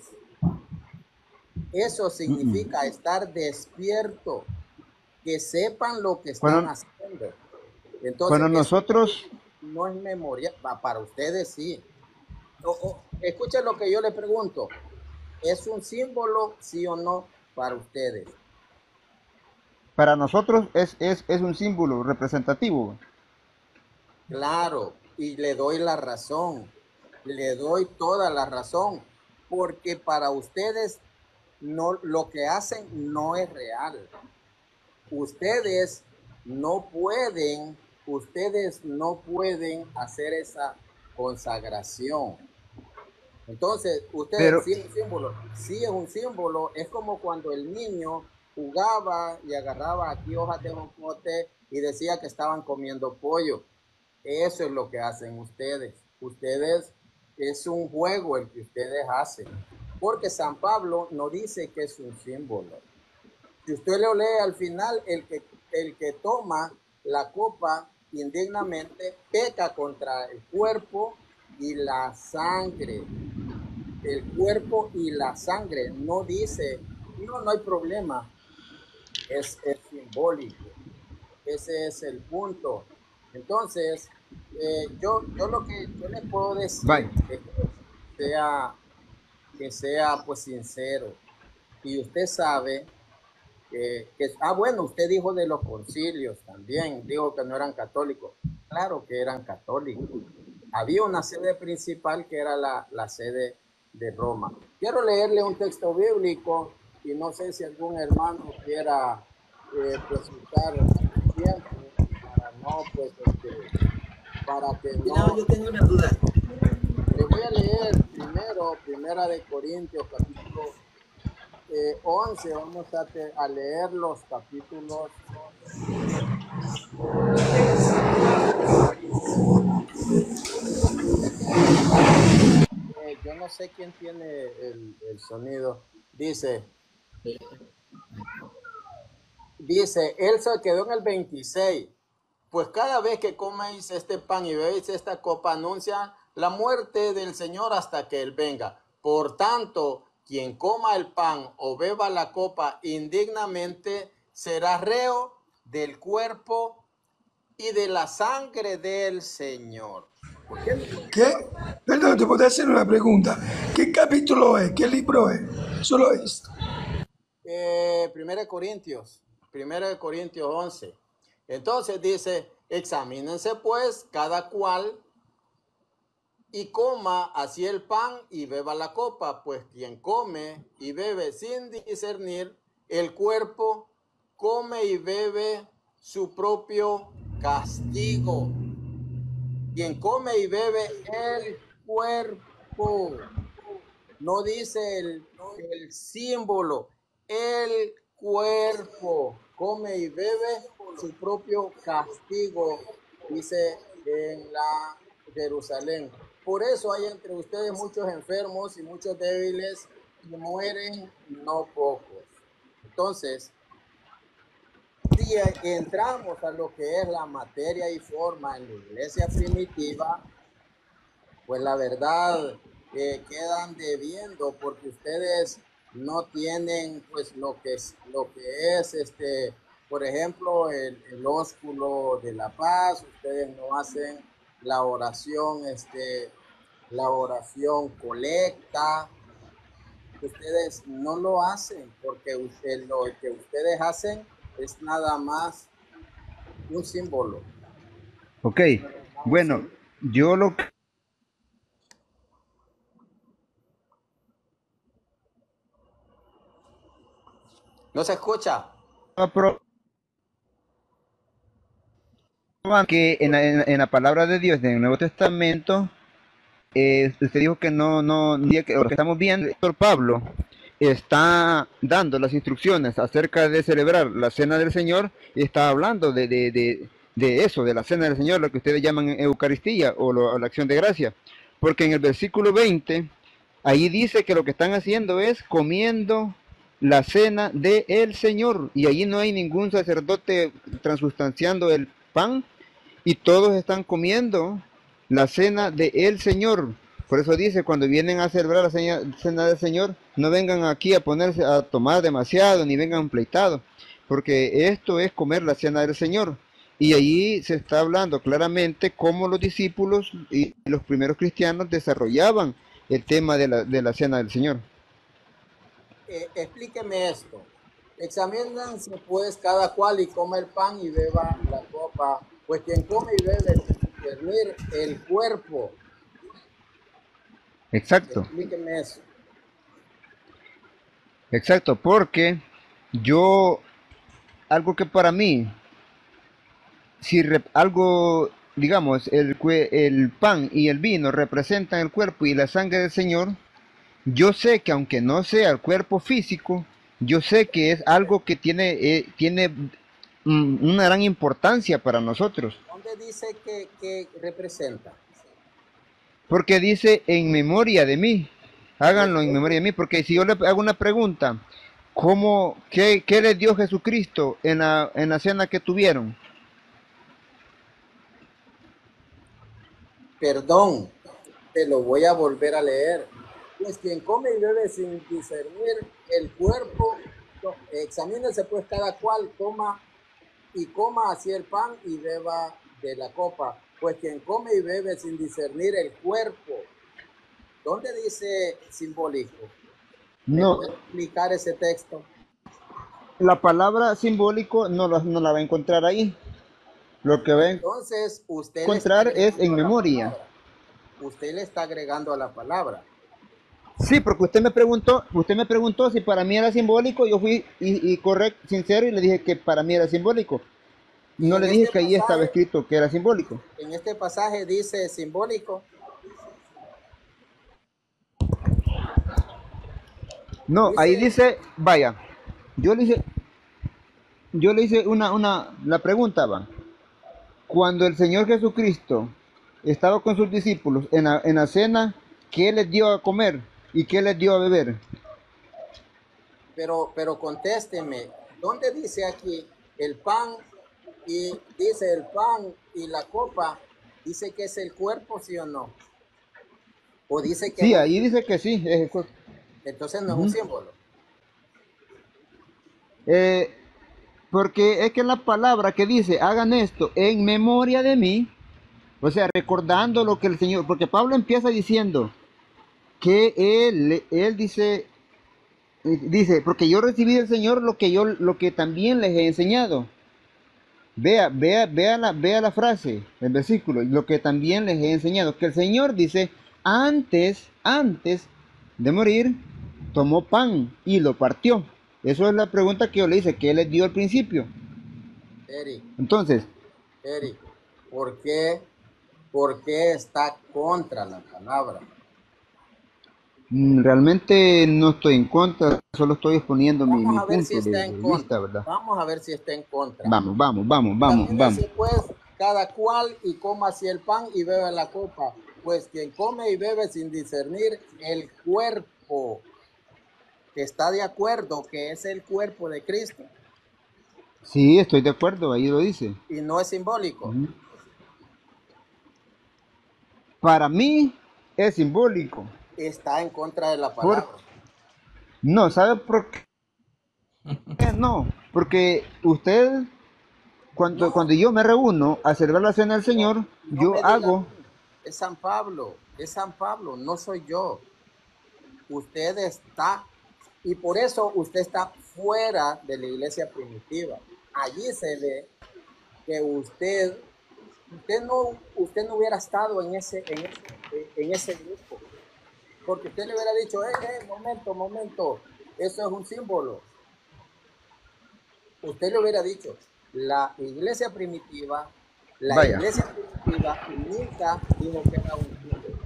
Eso significa estar despierto, que sepan lo que están Cuando, haciendo. Entonces, cuando eso nosotros, no es memoria, pa- para ustedes sí. O- o, escuchen lo que yo le pregunto. ¿Es un símbolo, sí o no, para ustedes? para nosotros es, es, es un símbolo representativo. Claro, y le doy la razón, le doy toda la razón, porque para ustedes no, lo que hacen no es real. Ustedes no pueden, ustedes no pueden hacer esa consagración. Entonces, ustedes, Pero, sí es un símbolo, sí es un símbolo, es como cuando el niño jugaba y agarraba aquí hojas de jocote y decía que estaban comiendo pollo. Eso es lo que hacen ustedes. Ustedes, es un juego el que ustedes hacen. Porque San Pablo no dice que es un símbolo. Si usted lo lee al final, el que, el que toma la copa indignamente peca contra el cuerpo y la sangre. El cuerpo y la sangre. No dice, no, no hay problema. Es, es simbólico. Ese es el punto. Entonces, eh, yo, yo lo que yo les puedo decir vaya, es que sea, que sea pues sincero. Y usted sabe que, que, ah, bueno, usted dijo de los concilios también, dijo que no eran católicos. Claro que eran católicos. Había una sede principal que era la, la sede de Roma. Quiero leerle un texto bíblico y no sé si algún hermano quiera eh, pues usar el tiempo para no, pues, este, para que No, no. yo tengo una duda. Le voy a leer primero, Primera de Corintios, capítulo eh, once. Vamos a, te, a leer los capítulos. Eh, yo no sé quién tiene el, el sonido. Dice, dice, él se quedó en el veintiséis. Pues cada vez que coméis este pan y bebéis esta copa, anuncia la muerte del Señor hasta que Él venga. Por tanto, quien coma el pan o beba la copa indignamente será reo del cuerpo y de la sangre del Señor. ¿Por qué? ¿Qué? Perdón, te puedo hacer una pregunta. ¿Qué capítulo es? ¿Qué libro es? Solo esto. Eh, Primera de Corintios, Primera de Corintios once. Entonces dice, examínense pues cada cual y coma así el pan y beba la copa, pues quien come y bebe sin discernir el cuerpo, come y bebe su propio castigo. Quien come y bebe el cuerpo, no dice el, el símbolo, el cuerpo, come y bebe su propio castigo, dice en la Jerusalén. Por eso hay entre ustedes muchos enfermos y muchos débiles y mueren no pocos. Entonces, si entramos a lo que es la materia y forma en la iglesia primitiva, pues la verdad eh, quedan debiendo porque ustedes no tienen pues lo que es, lo que es este, por ejemplo, el, el ósculo de la paz, ustedes no hacen la oración, este, la oración colecta, ustedes no lo hacen porque usted, lo que ustedes hacen es nada más un símbolo. Ok, bueno, yo lo que ¿No se escucha? apro- que en la, en, en la palabra de Dios en el Nuevo Testamento, eh, usted dijo que no, no, no- que lo que estamos viendo, el doctor Pablo está dando las instrucciones acerca de celebrar la cena del Señor y está hablando de, de, de, de eso, de la cena del Señor, lo que ustedes llaman Eucaristía o, lo, o la acción de gracia. Porque en el versículo veinte, ahí dice que lo que están haciendo es comiendo la cena del Señor y allí no hay ningún sacerdote transustanciando el pan y todos están comiendo la cena del Señor. Por eso dice, cuando vienen a celebrar la cena, cena del Señor, no vengan aquí a ponerse a tomar demasiado, ni vengan pleitados, porque esto es comer la cena del Señor. Y allí se está hablando claramente cómo los discípulos y los primeros cristianos desarrollaban el tema de la, de la cena del Señor. Eh, explíqueme esto. Examínense pues cada cual y come el pan y beba la copa, pues quien come y bebe sin discernir el cuerpo. Exacto, Explíqueme eso. exacto, porque yo, algo que para mí, si rep- algo, digamos, el, cue- el pan y el vino representan el cuerpo y la sangre del Señor, yo sé que aunque no sea el cuerpo físico, yo sé que es algo que tiene, eh, tiene mm, una gran importancia para nosotros. ¿Dónde dice que, que representa? Porque dice en memoria de mí. Háganlo en memoria de mí. Porque si yo le hago una pregunta, ¿cómo, qué, qué le dio Jesucristo en la, en la cena que tuvieron? Perdón, te lo voy a volver a leer. Pues quien come y bebe sin discernir el cuerpo, no, examínense pues cada cual, toma y coma así el pan y beba de la copa. Pues quien come y bebe sin discernir el cuerpo, ¿dónde dice simbólico? ¿Me No, puede explicar ese texto? la palabra simbólico no, la- no la va a encontrar ahí. Lo que va a Entonces, usted le está encontrar es en agregando a la memoria. palabra. Usted le está agregando a la palabra. Sí, porque usted me preguntó, usted me preguntó si para mí era simbólico, yo fui y, y correcto, sincero y le dije que para mí era simbólico. Y No en le dije este que ahí estaba pasaje, escrito que era simbólico. en este pasaje dice simbólico. No, ahí Dice, dice, vaya, yo le hice, yo le hice una, una, la pregunta va. Cuando el Señor Jesucristo estaba con sus discípulos en la, en la cena, ¿qué les dio a comer y qué les dio a beber? pero, pero contésteme, ¿dónde dice aquí el pan y dice el pan y la copa? ¿Dice que es el cuerpo, sí o no? ¿O dice que es Sí, un ahí dice símbolo? que sí. Es el cuerpo. Entonces no es un Ujú. símbolo. Eh, porque es que la palabra que dice, hagan esto en memoria de mí, o sea, recordando lo que el Señor, porque Pablo empieza diciendo que él, él dice, eh, dice, porque yo recibí del Señor lo que yo, lo que también les he enseñado. Vea, vea, vea la, vea la frase, el versículo, lo que también les he enseñado, que el Señor dice, antes, antes de morir, tomó pan y lo partió. Eso es la pregunta que yo le hice, que él les dio al principio. Eric, Entonces, Eric, ¿por qué, por qué está contra la palabra? mm, realmente no estoy en contra, solo estoy exponiendo mi, Vamos mi a ver si punto de, está en de vista, contra. ¿verdad? Vamos a ver si está en contra. Vamos, vamos, vamos, vamos, vamos. Examínese pues cada cual y coma así el pan y beba la copa. Pues quien come y bebe sin discernir el cuerpo, que está de acuerdo que es el cuerpo de Cristo Sí, estoy de acuerdo, ahí lo dice. y no es simbólico, Ujú. Para mí es simbólico. está en contra de la Por, palabra. no, ¿sabe por qué? No, porque usted, cuando, No, cuando yo me reúno a celebrar la cena del no, Señor, no yo me diga a hago, mí. Es San Pablo, es San Pablo, no soy yo. Usted está, y por eso usted está fuera de la iglesia primitiva. Allí se ve que usted, usted no, usted no hubiera estado en ese, en ese, en ese grupo, porque usted le hubiera dicho, eh, eh, momento, momento, eso es un símbolo. Usted le hubiera dicho, la iglesia primitiva, la vaya. iglesia primitiva nunca dijo que era un símbolo.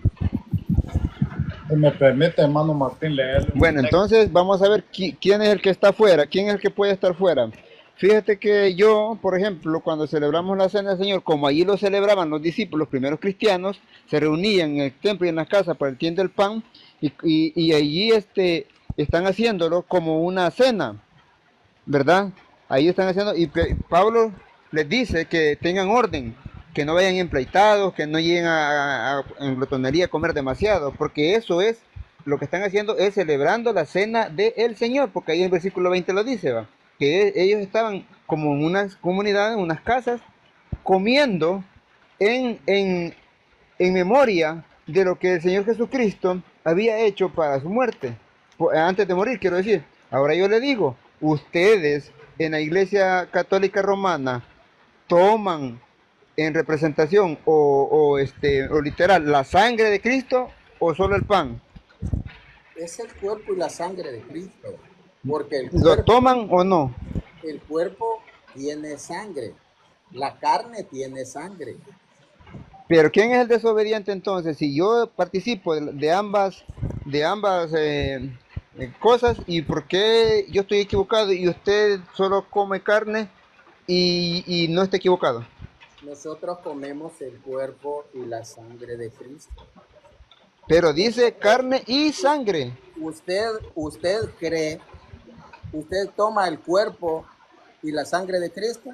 Si me permite, hermano Martín, leerle un Bueno, texto. entonces vamos a ver qui- quién es el que está fuera, quién es el que puede estar fuera. Fíjate que yo, por ejemplo, cuando celebramos la cena del Señor, como allí lo celebraban los discípulos, los primeros cristianos, se reunían en el templo y en las casas para el tienda del pan, y, y, y allí este, están haciéndolo como una cena, ¿verdad? Ahí están haciendo, y Pe- Pablo les dice que tengan orden, que no vayan empleitados, que no lleguen a, a- a- en glotonería a comer demasiado, porque eso es, lo que están haciendo es celebrando la cena del Señor, porque ahí en el versículo veinte lo dice, ¿va? Que e- ellos estaban como en unas comunidades, en unas casas, comiendo en, en, en memoria de lo que el Señor Jesucristo había hecho para su muerte, po- antes de morir, quiero decir. Ahora yo le digo, ustedes en la Iglesia Católica Romana toman en representación o, o, este, o literal la sangre de Cristo o solo el pan. Es el cuerpo y la sangre de Cristo, porque el ¿Lo cuerpo, toman o no? el cuerpo tiene sangre, la carne tiene sangre. Pero ¿quién es el desobediente entonces? Si yo participo de, de ambas, de ambas eh, eh, cosas, ¿y por qué yo estoy equivocado y usted solo come carne y, y no está equivocado? Nosotros comemos el cuerpo y la sangre de Cristo. Pero Usted dice cree, carne y sangre. usted, usted cree, usted toma el cuerpo y la sangre de Cristo,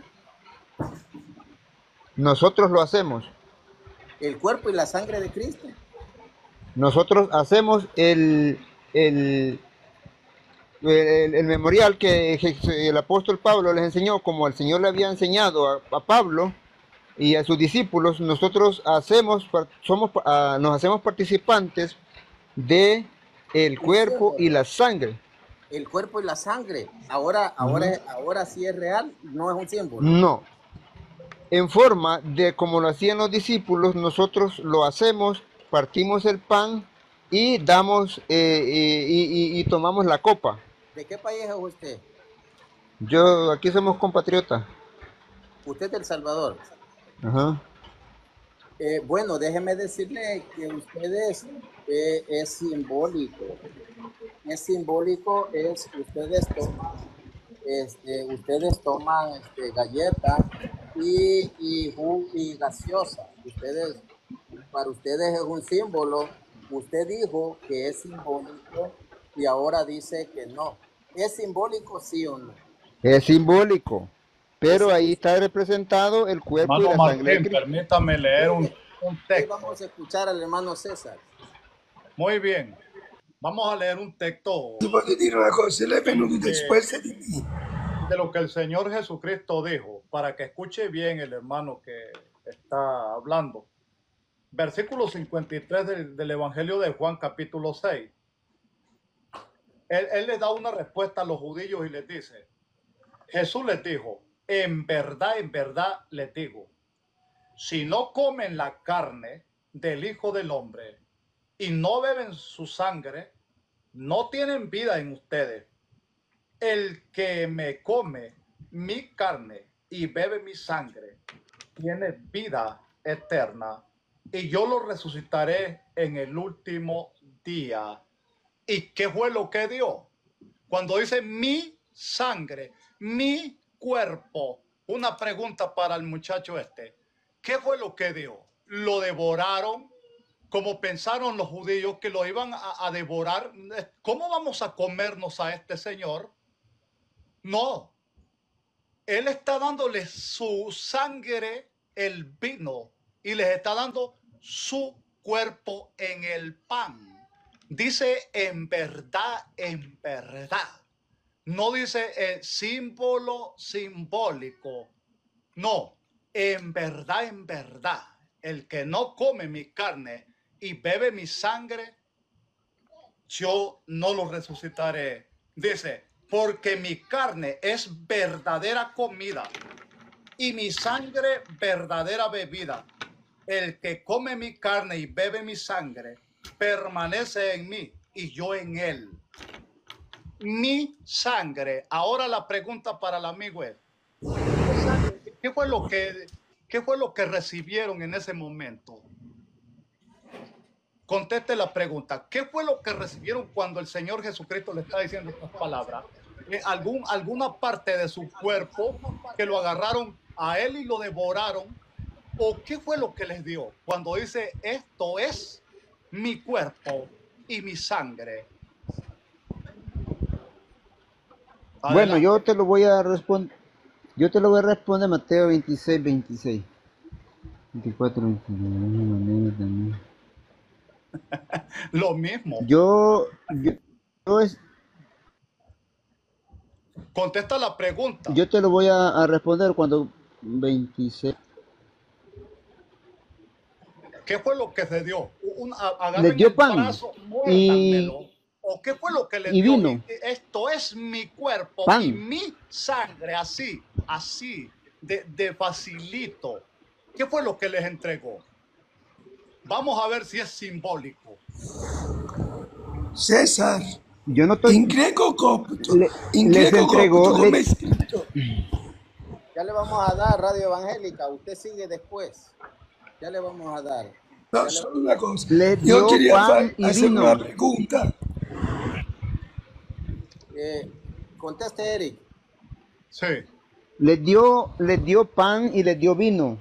Nosotros lo hacemos. el cuerpo y la sangre de Cristo. Nosotros hacemos el, el, el, el memorial que el apóstol Pablo les enseñó, como el Señor le había enseñado a, a Pablo y a sus discípulos. Nosotros hacemos, somos, uh, nos hacemos participantes de el Un cuerpo y símbolo, la sangre. el cuerpo y la sangre. Ahora, ahora, uh-huh. ahora sí es real, no es un símbolo. No. En forma de como lo hacían los discípulos, nosotros lo hacemos, partimos el pan y damos eh, y, y, y tomamos la copa. ¿De qué país es usted? Yo, aquí somos compatriotas. ¿Usted es de El Salvador? Ajá. Eh, bueno, déjeme decirle que ustedes eh, es simbólico. Es simbólico, es ustedes toman, este, ustedes toman este, galletas y, y, y gaseosa. Ustedes, para ustedes es un símbolo. Usted dijo que es simbólico y ahora dice que no. ¿Es simbólico, sí o no? Es simbólico, pero es ahí está representado el cuerpo hermano y la Martín, sangre de Cristo. Permítame leer un, un texto. Vamos a escuchar al hermano César. Muy bien. Vamos a leer un texto Ti voglio dire una cosa, él è venuto después de mí. De lo que el Señor Jesucristo dijo, para que escuche bien el hermano que está hablando. Versículo cincuenta y tres del, del Evangelio de Juan, capítulo seis. Él, él les da una respuesta a los judíos y les dice, Jesús les dijo, en verdad, en verdad les digo, si no comen la carne del Hijo del Hombre y no beben su sangre, no tienen vida en ustedes. El que me come mi carne y bebe mi sangre tiene vida eterna y yo lo resucitaré en el último día. ¿Y qué fue lo que dio? Cuando dice mi sangre, mi cuerpo, una pregunta para el muchacho este, ¿qué fue lo que dio? ¿Lo devoraron? Como pensaron los judíos que lo iban a, a devorar. ¿Cómo vamos a comernos a este señor? No. Él está dándole su sangre, el vino, y les está dando su cuerpo en el pan. Dice en verdad, en verdad. No dice el símbolo simbólico. No, en verdad, en verdad. El que no come mi carne y bebe mi sangre, yo no lo resucitaré. Dice, porque mi carne es verdadera comida y mi sangre verdadera bebida. El que come mi carne y bebe mi sangre permanece en mí y yo en él. Mi sangre. Ahora la pregunta para el amigo es, ¿qué fue lo que, qué fue lo que recibieron en ese momento? Conteste la pregunta. ¿Qué fue lo que recibieron cuando el Señor Jesucristo le está diciendo estas palabras? Eh, algún, ¿Alguna parte de su cuerpo que lo agarraron a él y lo devoraron? ¿O qué fue lo que les dio cuando dice esto es mi cuerpo y mi sangre? Adelante. Bueno, yo te lo voy a responder. Yo te lo voy a responder Mateo veintiséis, veintiséis. veinticuatro, veintinueve. Lo mismo. Yo, yo, yo es, Contesta la pregunta. yo te lo voy a, a responder cuando veintiséis. ¿Qué fue lo que se dio? Un, a, Les dio pan brazo, y, ¿O qué fue lo que le y dio? vino. Y esto es mi cuerpo Pan. y mi sangre, así, así, de, de facilito. ¿Qué fue lo que les entregó? Vamos a ver si es simbólico. César, Yo no estoy. in greco copto, Le, in les greco entregó. copto, come le- è scritto. Ya le vamos a dar Radio Evangélica, usted sigue después. Ya le vamos a dar. Ya No, le- solo una cosa. Les Yo dio quería pan fa- y hacer vino. una pregunta. eh, conteste, Eric. Sí. Les dio, les dio pan y les dio vino.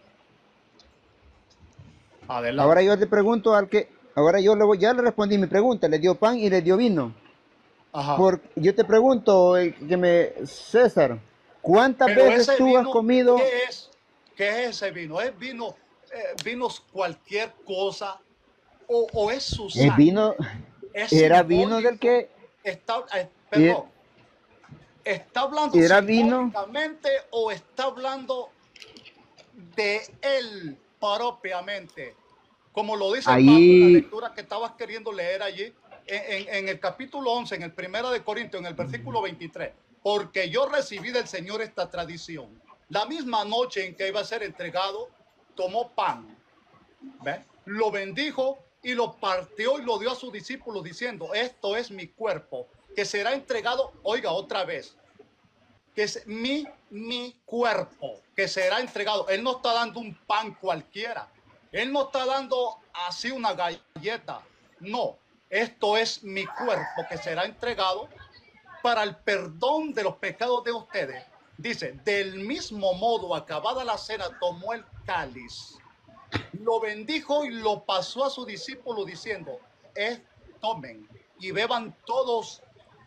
Adelante. Ahora yo le pregunto al que. Ahora yo le voy, ya le respondí mi pregunta. Les dio pan y les dio vino. Ajá. Por, yo te pregunto, eh, que me, César, ¿cuántas Pero veces ese tú vino, has comido? ¿qué es? ¿Qué es ese vino? ¿Es vino, eh, vinos cualquier cosa? ¿O, o es su El sangre? vino, ¿Es era vino del simbólico? que, Está, eh, perdón. ¿Está hablando Era vino. simbólicamente o está hablando de él propiamente? Como lo dice Ahí- Pablo en la lectura que estabas queriendo leer allí. en, en, en el capítulo once, en el primero de Corintios, en el versículo veintitrés, porque yo recibí del Señor esta tradición. La misma noche en que iba a ser entregado, tomó pan, ¿ve? Lo bendijo y lo partió y lo dio a sus discípulos diciendo, esto es mi cuerpo, que será entregado, oiga otra vez, que es mi, mi cuerpo, que será entregado. Él no está dando un pan cualquiera. Él no está dando así una galleta. No, esto es mi cuerpo que será entregado para el perdón de los pecados de ustedes. Dice, del mismo modo, acabada la cena, tomó el cáliz, lo bendijo y lo pasó a sus discípulos diciendo, es, tomen y beban todos,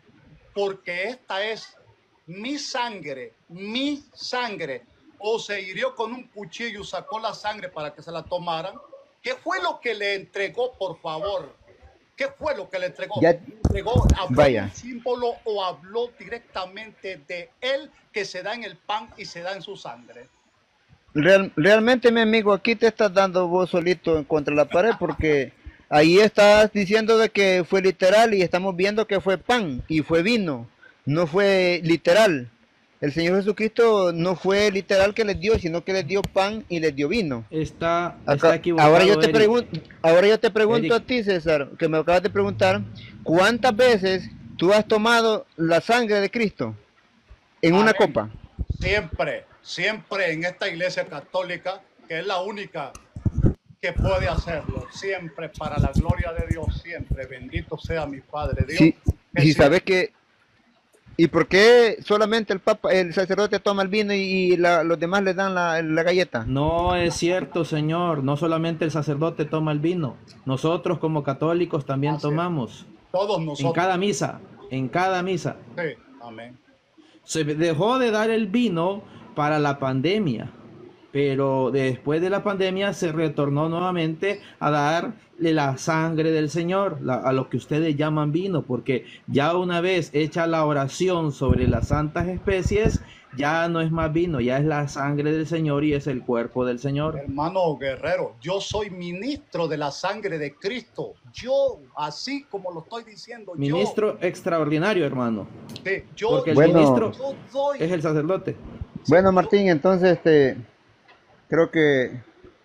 porque esta es mi sangre, mi sangre. O se hirió con un cuchillo y sacó la sangre para que se la tomaran. ¿Qué fue lo que le entregó, por favor? ¿Qué fue lo que le entregó? Ya, ¿Le entregó, habló vaya. un símbolo o habló directamente de él que se da en el pan y se da en su sangre? Real, realmente, mi amigo, aquí te estás dando vos solito en contra la pared, porque ahí estás diciendo de que fue literal y estamos viendo que fue pan y fue vino, no fue literal. El Señor Jesucristo no fue literal que les dio, sino que les dio pan y les dio vino. Está, Acá, está equivocado, ahora yo te Eric. pregunto, ahora yo te pregunto Eric. a ti, César, que me acabas de preguntar, ¿cuántas veces tú has tomado la sangre de Cristo en una Amén. copa? Siempre, siempre en esta iglesia católica, que es la única que puede hacerlo, siempre para la gloria de Dios, siempre. Bendito sea mi Padre Dios. Sí, que si siempre- sabes que, ¿y por qué solamente el papa, el sacerdote toma el vino y, y la- los demás le dan la, la galleta? No es cierto, señor. No solamente el sacerdote toma el vino. Nosotros como católicos también Así es. tomamos. todos En nosotros. cada misa. En cada misa. Sí, amén. Se dejó de dar el vino para la pandemia, pero después de la pandemia se retornó nuevamente a darle la sangre del Señor, la- a lo que ustedes llaman vino, porque ya una vez hecha la oración sobre las santas especies, ya no es más vino, ya es la sangre del Señor y es el cuerpo del Señor. Hermano Guerrero, yo soy ministro de la sangre de Cristo. Yo, así como lo estoy diciendo, Ministro extraordinario, hermano, yo, sí, yo, porque el Bueno. ministro yo doy. es el sacerdote. Bueno, Martín, entonces este, creo que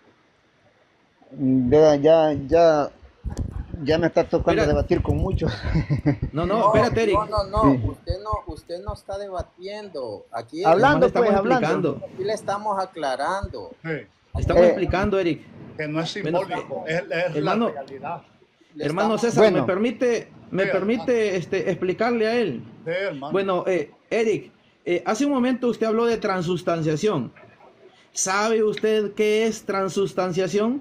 mm, ya, ya, ya, ya me está tocando Espera. debatir con muchos. No, no, espérate, Eric. No, no, no, Sí. usted no, usted no está debatiendo. Aquí, Hablando, Hermano, estamos pues, hablando. explicando. aquí le estamos aclarando. Sí, Estamos Eh, explicando, Eric. que no es Bueno, simbólico, es, es hermano, la realidad. Le Hermano estamos- César, Bueno. me permite, me Sí, permite este, explicarle a él. Sí, hermano. Bueno, eh, Eric, eh, hace un momento usted habló de transustanciación. ¿Sabe usted qué es transustanciación?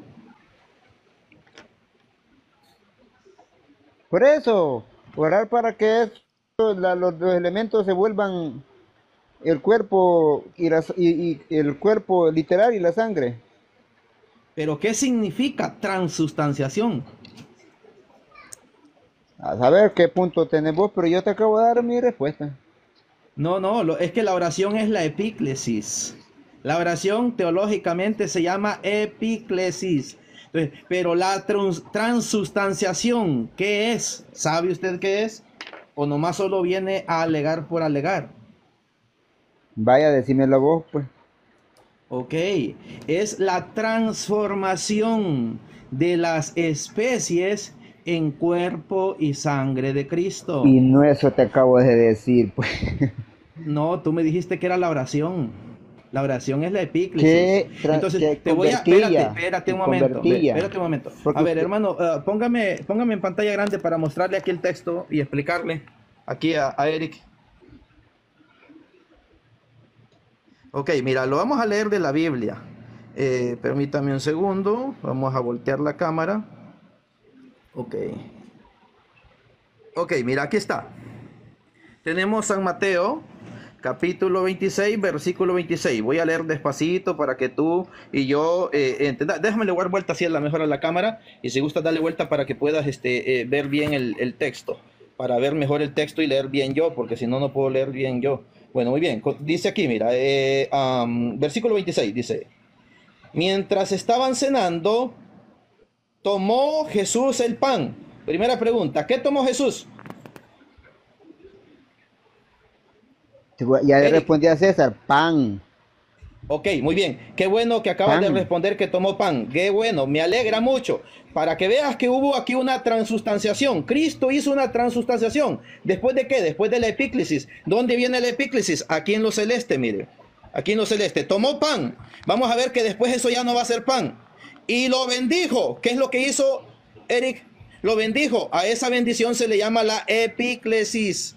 Por eso, orar para que esto, la- los, los elementos se vuelvan el cuerpo y, las- y- y el cuerpo literal y la sangre. ¿Pero qué significa transustanciación? A saber qué punto tenés vos, pero yo te acabo de dar mi respuesta. No, no, lo- es que la oración es la epíclesis. La oración teológicamente se llama epíclesis. Entonces, pero la trans- transustanciación, ¿qué es? ¿Sabe usted qué es? ¿O nomás solo viene a alegar por alegar? Vaya, decímelo vos, pues. Ok, es la transformación de las especies en cuerpo y sangre de Cristo. Y no eso te acabo de decir, pues. No, tú me dijiste que era la oración. La oración es la epíclesis. Que tra- Entonces, que te voy a... convertía, Espérate, espérate un que momento. ve, convertía. Espérate un momento. Porque A ver, usted- hermano, eh, póngame, póngame en pantalla grande para mostrarle aquí el texto y explicarle aquí a, a Eric. Ok, mira, lo vamos a leer de la Biblia. Eh, permítame un segundo. Vamos a voltear la cámara. Ok. Ok, mira, aquí está. Tenemos San Mateo, capítulo veintiséis, versículo veintiséis. Voy a leer despacito para que tú y yo eh, entenda. Déjame dar vuelta así a la mejor a la cámara. Y si gusta, darle vuelta para que puedas este, eh, ver bien el, el texto. Para ver mejor el texto y leer bien yo, porque si no, no puedo leer bien yo. Bueno, muy bien. Co- Dice aquí, mira, eh, um, versículo veintiséis, dice: mientras estaban cenando, tomó Jesús el pan, Primera pregunta, ¿qué tomó Jesús? Ya le Eric. respondí a César, pan. Ok, muy bien. Qué bueno que acabas Pan. de responder que tomó pan. Qué bueno, me alegra mucho. Para que veas que hubo aquí una transustanciación. Cristo hizo una transustanciación. ¿Después de qué? Después de la epíclesis. ¿Dónde viene la epíclesis? Aquí en lo celeste, mire. Aquí en lo celeste. Tomó pan. Vamos a ver que después eso ya no va a ser pan. Y lo bendijo. ¿Qué es lo que hizo Eric? Lo bendijo. A esa bendición se le llama la epíclesis.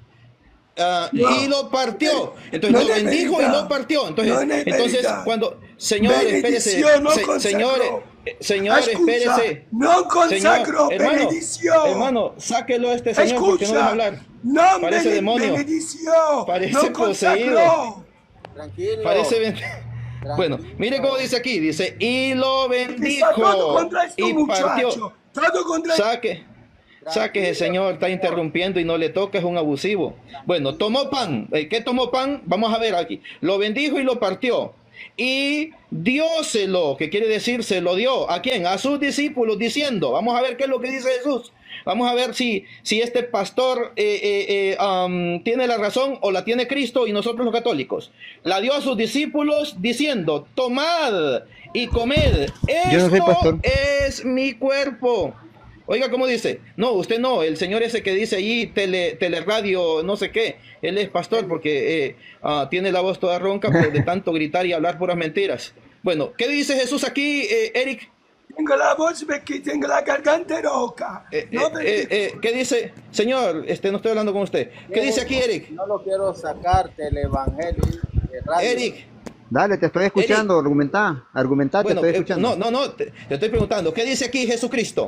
Uh, No. y lo partió. Entonces No lo es bendijo verdad. y lo partió. Entonces, No es entonces verdad. cuando, señor, espérese, Bendición no se- consagró. señor, eh, señor, Escucha, espérese. no consagró Señor, hermano, bendición. hermano, sáquelo a este señor porque no deja Escucha, hablar. no Parece bene- demonio. bendición, Parece no poseído. consagró. Tranquilo. Parece ben- tranquilo. Bueno, mire cómo dice aquí, dice, y lo Está todo bendijo contra este y partió. muchacho. Todo contra Saque, saque ese señor, está interrumpiendo y no le toca, es un abusivo. Bueno, tomó pan. Eh, ¿Qué tomó pan? Vamos a ver aquí. Lo bendijo y lo partió. Y dióselo, que quiere decir se lo dio. ¿A quién? A sus discípulos, diciendo. Vamos a ver qué es lo que dice Jesús. Vamos a ver si, si este pastor eh, eh, eh, um, tiene la razón o la tiene Cristo y nosotros los católicos. La dio a sus discípulos diciendo, tomad y comed. Yo no soy Esto pastor. es mi cuerpo. Oiga, ¿cómo dice? No, usted no, el señor ese que dice allí, tele, teleradio, no sé qué, él es pastor porque eh, ah, tiene la voz toda ronca por de tanto gritar y hablar puras mentiras. Bueno, ¿qué dice Jesús aquí, eh, Eric? Tengo la voz que tengo la garganta roca. Eh, No eh, me- eh, eh, ¿Qué dice? Señor, este, no estoy hablando con usted. ¿Qué dice aquí, Eric? No lo quiero sacar del evangelio de radio. Eric, Dale, te estoy escuchando, argumentá, argumentá, bueno, te eh, estoy escuchando. no, no, no, te, te estoy preguntando, ¿qué dice aquí Jesucristo?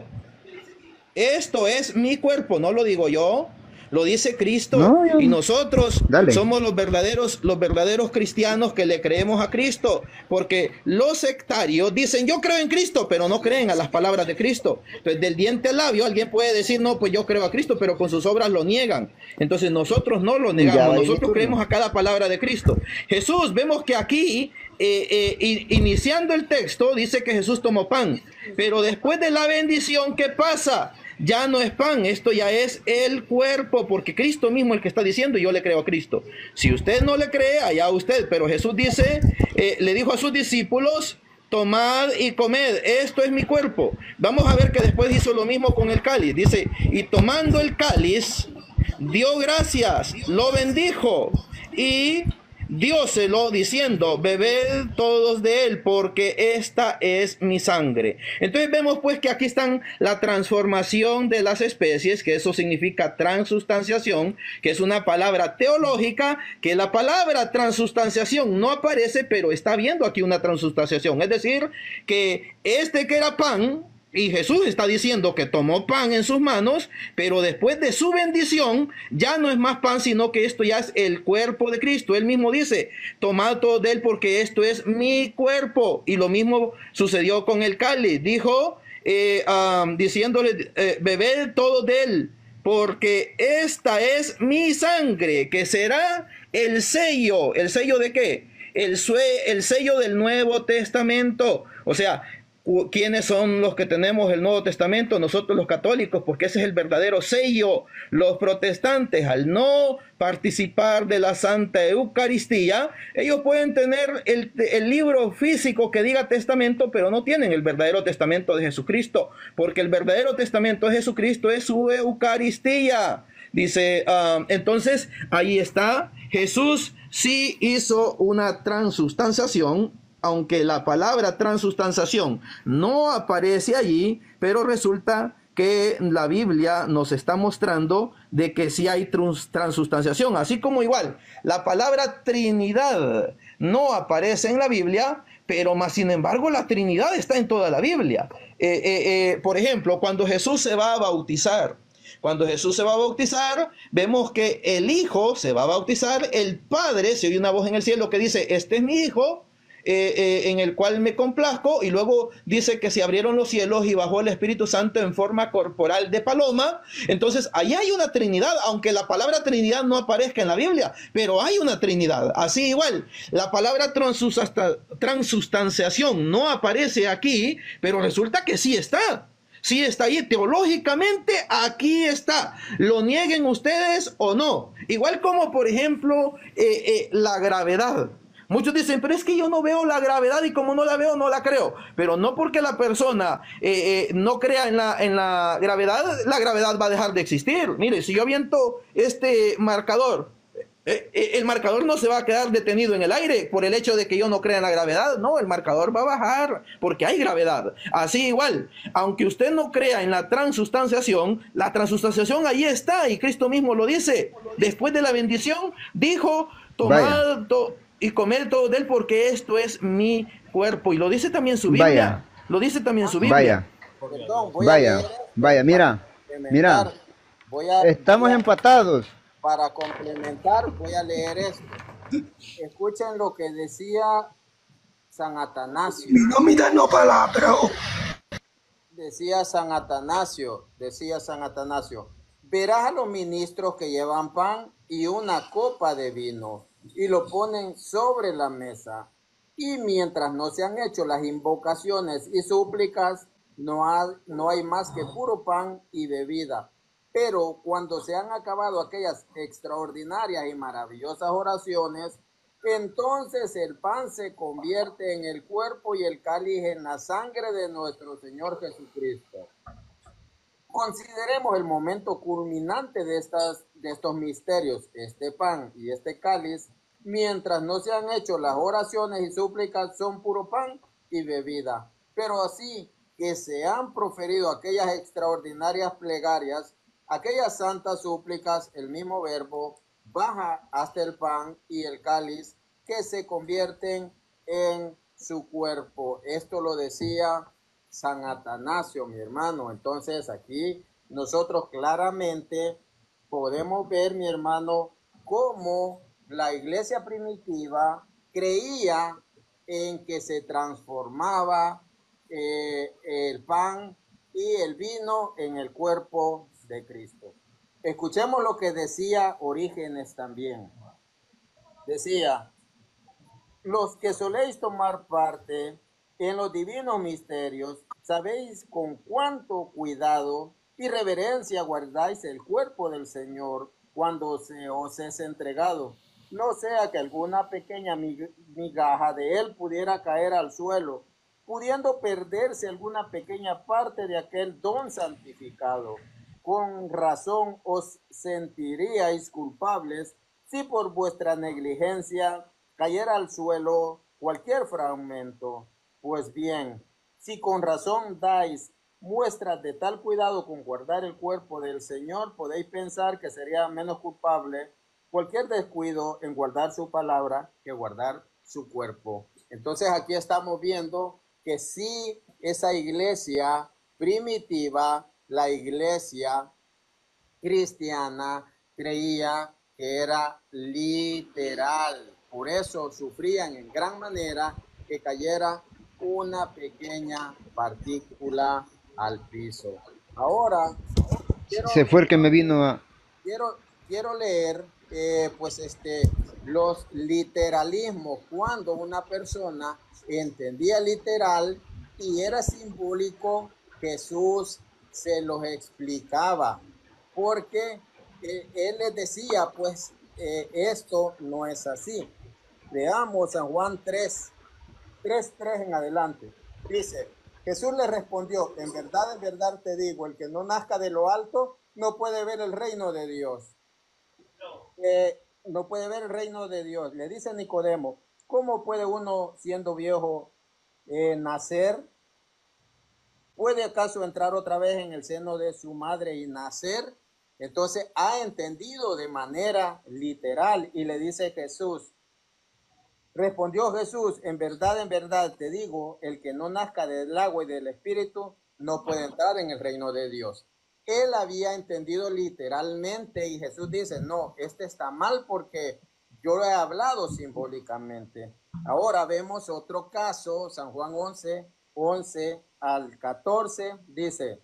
Esto es mi cuerpo, no lo digo yo, lo dice Cristo. No, yo- Y nosotros Dale. somos los verdaderos, los verdaderos cristianos que le creemos a Cristo, porque los sectarios dicen yo creo en Cristo, pero no creen a las palabras de Cristo. Entonces, del diente al labio, alguien puede decir no, pues yo creo a Cristo, pero con sus obras lo niegan. Entonces nosotros no lo Ya negamos, va, nosotros turno. creemos a cada palabra de Cristo. Jesús, vemos que aquí eh, eh, in- iniciando el texto dice que Jesús tomó pan, pero después de la bendición, ¿qué pasa? Ya no es pan, esto ya es el cuerpo, porque Cristo mismo es el que está diciendo, yo le creo a Cristo. Si usted no le cree, allá usted, pero Jesús dice, eh, le dijo a sus discípulos, tomad y comed, esto es mi cuerpo. Vamos a ver que después hizo lo mismo con el cáliz, dice, y tomando el cáliz, dio gracias, lo bendijo y dióselo diciendo, bebed todos de él, porque esta es mi sangre. Entonces vemos pues que aquí están la transformación de las especies, que eso significa transustanciación, que es una palabra teológica, que la palabra transustanciación no aparece, pero está viendo aquí una transustanciación. Es decir, que este que era pan, y Jesús está diciendo que tomó pan en sus manos, pero después de su bendición ya no es más pan, sino que esto ya es el cuerpo de Cristo. Él mismo dice, tomad todo de él porque esto es mi cuerpo. Y lo mismo sucedió con el cáliz. Dijo, eh, um, diciéndole, eh, bebed todo de él porque esta es mi sangre, que será el sello. ¿El sello de qué? El, sue- el sello del Nuevo Testamento. O sea, ¿quiénes son los que tenemos el Nuevo Testamento? Nosotros los católicos, porque ese es el verdadero sello. Los protestantes, al no participar de la Santa Eucaristía, ellos pueden tener el, el libro físico que diga testamento, pero no tienen el verdadero testamento de Jesucristo, porque el verdadero testamento de Jesucristo es su Eucaristía. Dice, uh, entonces, ahí está, Jesús sí hizo una transustanciación, aunque la palabra transustanciación no aparece allí, pero resulta que la Biblia nos está mostrando de que sí hay trans- transustanciación, así como igual la palabra Trinidad no aparece en la Biblia, pero más sin embargo la Trinidad está en toda la Biblia. Eh, eh, eh, por ejemplo, cuando Jesús se va a bautizar, Cuando Jesús se va a bautizar, vemos que el Hijo se va a bautizar, el Padre, se oye una voz en el cielo que dice, este es mi Hijo, eh, eh, en el cual me complazco, y luego dice que se abrieron los cielos y bajó el Espíritu Santo en forma corporal de paloma. Entonces, ahí hay una Trinidad, aunque la palabra Trinidad no aparezca en la Biblia, pero hay una Trinidad. Así igual, la palabra transusta- transustanciación no aparece aquí, pero resulta que sí está. Sí está ahí, teológicamente aquí está, lo nieguen ustedes o no. Igual como por ejemplo eh, eh, la gravedad. Muchos dicen, pero es que yo no veo la gravedad y como no la veo, no la creo. Pero no porque la persona eh, eh, no crea en la, en la gravedad, la gravedad va a dejar de existir. Mire, si yo aviento este marcador, eh, eh, el marcador no se va a quedar detenido en el aire por el hecho de que yo no crea en la gravedad. No, el marcador va a bajar porque hay gravedad. Así igual, aunque usted no crea en la transustanciación, la transustanciación ahí está y Cristo mismo lo dice. Después de la bendición, dijo, tomad to y comer todo de él porque esto es mi cuerpo. Y lo dice también su Biblia. Vaya. Lo dice también su Biblia. Vaya. Perdón, voy a Vaya, leer esto vaya, mira, para complementar. mira, Voy a, estamos voy a- empatados. Para complementar, voy a leer esto. Escuchen lo que decía San Atanasio. Mi no mi danno palabra. Oh. Decía San Atanasio, decía San Atanasio, verás a los ministros que llevan pan y una copa de vino y lo ponen sobre la mesa. Y mientras no se han hecho las invocaciones y súplicas, no hay, no hay más que puro pan y bebida. Pero cuando se han acabado aquellas extraordinarias y maravillosas oraciones, entonces el pan se convierte en el cuerpo y el cáliz en la sangre de nuestro Señor Jesucristo. Consideremos el momento culminante de, estas, de estos misterios, este pan y este cáliz, mientras no se han hecho las oraciones y súplicas, son puro pan y bebida. Pero así que se han proferido aquellas extraordinarias plegarias, aquellas santas súplicas, el mismo verbo, baja hasta el pan y el cáliz, que se convierten en su cuerpo. Esto lo decía San Atanasio, mi hermano. Entonces aquí nosotros claramente podemos ver, mi hermano, cómo la iglesia primitiva creía en que se transformaba eh, el pan y el vino en el cuerpo de Cristo. Escuchemos lo que decía Orígenes también. Decía, los que soléis tomar parte en los divinos misterios, sabéis con cuánto cuidado y reverencia guardáis el cuerpo del Señor cuando se os es entregado. No sea que alguna pequeña migaja de él pudiera caer al suelo, pudiendo perderse alguna pequeña parte de aquel don santificado. Con razón os sentiríais culpables si por vuestra negligencia cayera al suelo cualquier fragmento. Pues bien, si con razón dais muestras de tal cuidado con guardar el cuerpo del Señor, podéis pensar que sería menos culpable cualquier descuido en guardar su palabra que guardar su cuerpo. Entonces aquí estamos viendo que sí, esa iglesia primitiva, la iglesia cristiana, creía que era literal. Por eso sufrían en gran manera que cayera una pequeña partícula al piso. Ahora, quiero, Se fue el que me vino a... quiero, quiero leer eh, pues este, los literalismos, cuando una persona entendía literal y era simbólico, Jesús se los explicaba, porque eh, él les decía, pues eh, esto no es así. Veamos San Juan tres, tres, tres en adelante. Dice, Jesús le respondió, en verdad, en verdad te digo, el que no nazca de lo alto no puede ver el reino de Dios. Eh, no puede ver el reino de Dios. Le dice Nicodemo, ¿cómo puede uno siendo viejo eh, nacer? ¿Puede acaso entrar otra vez en el seno de su madre y nacer? Entonces ha entendido de manera literal y le dice Jesús, respondió Jesús, en verdad, en verdad te digo, el que no nazca del agua y del espíritu no puede entrar en el reino de Dios. Él había entendido literalmente y Jesús dice, no, este está mal porque yo lo he hablado simbólicamente. Ahora vemos otro caso, San Juan once, once al catorce, dice,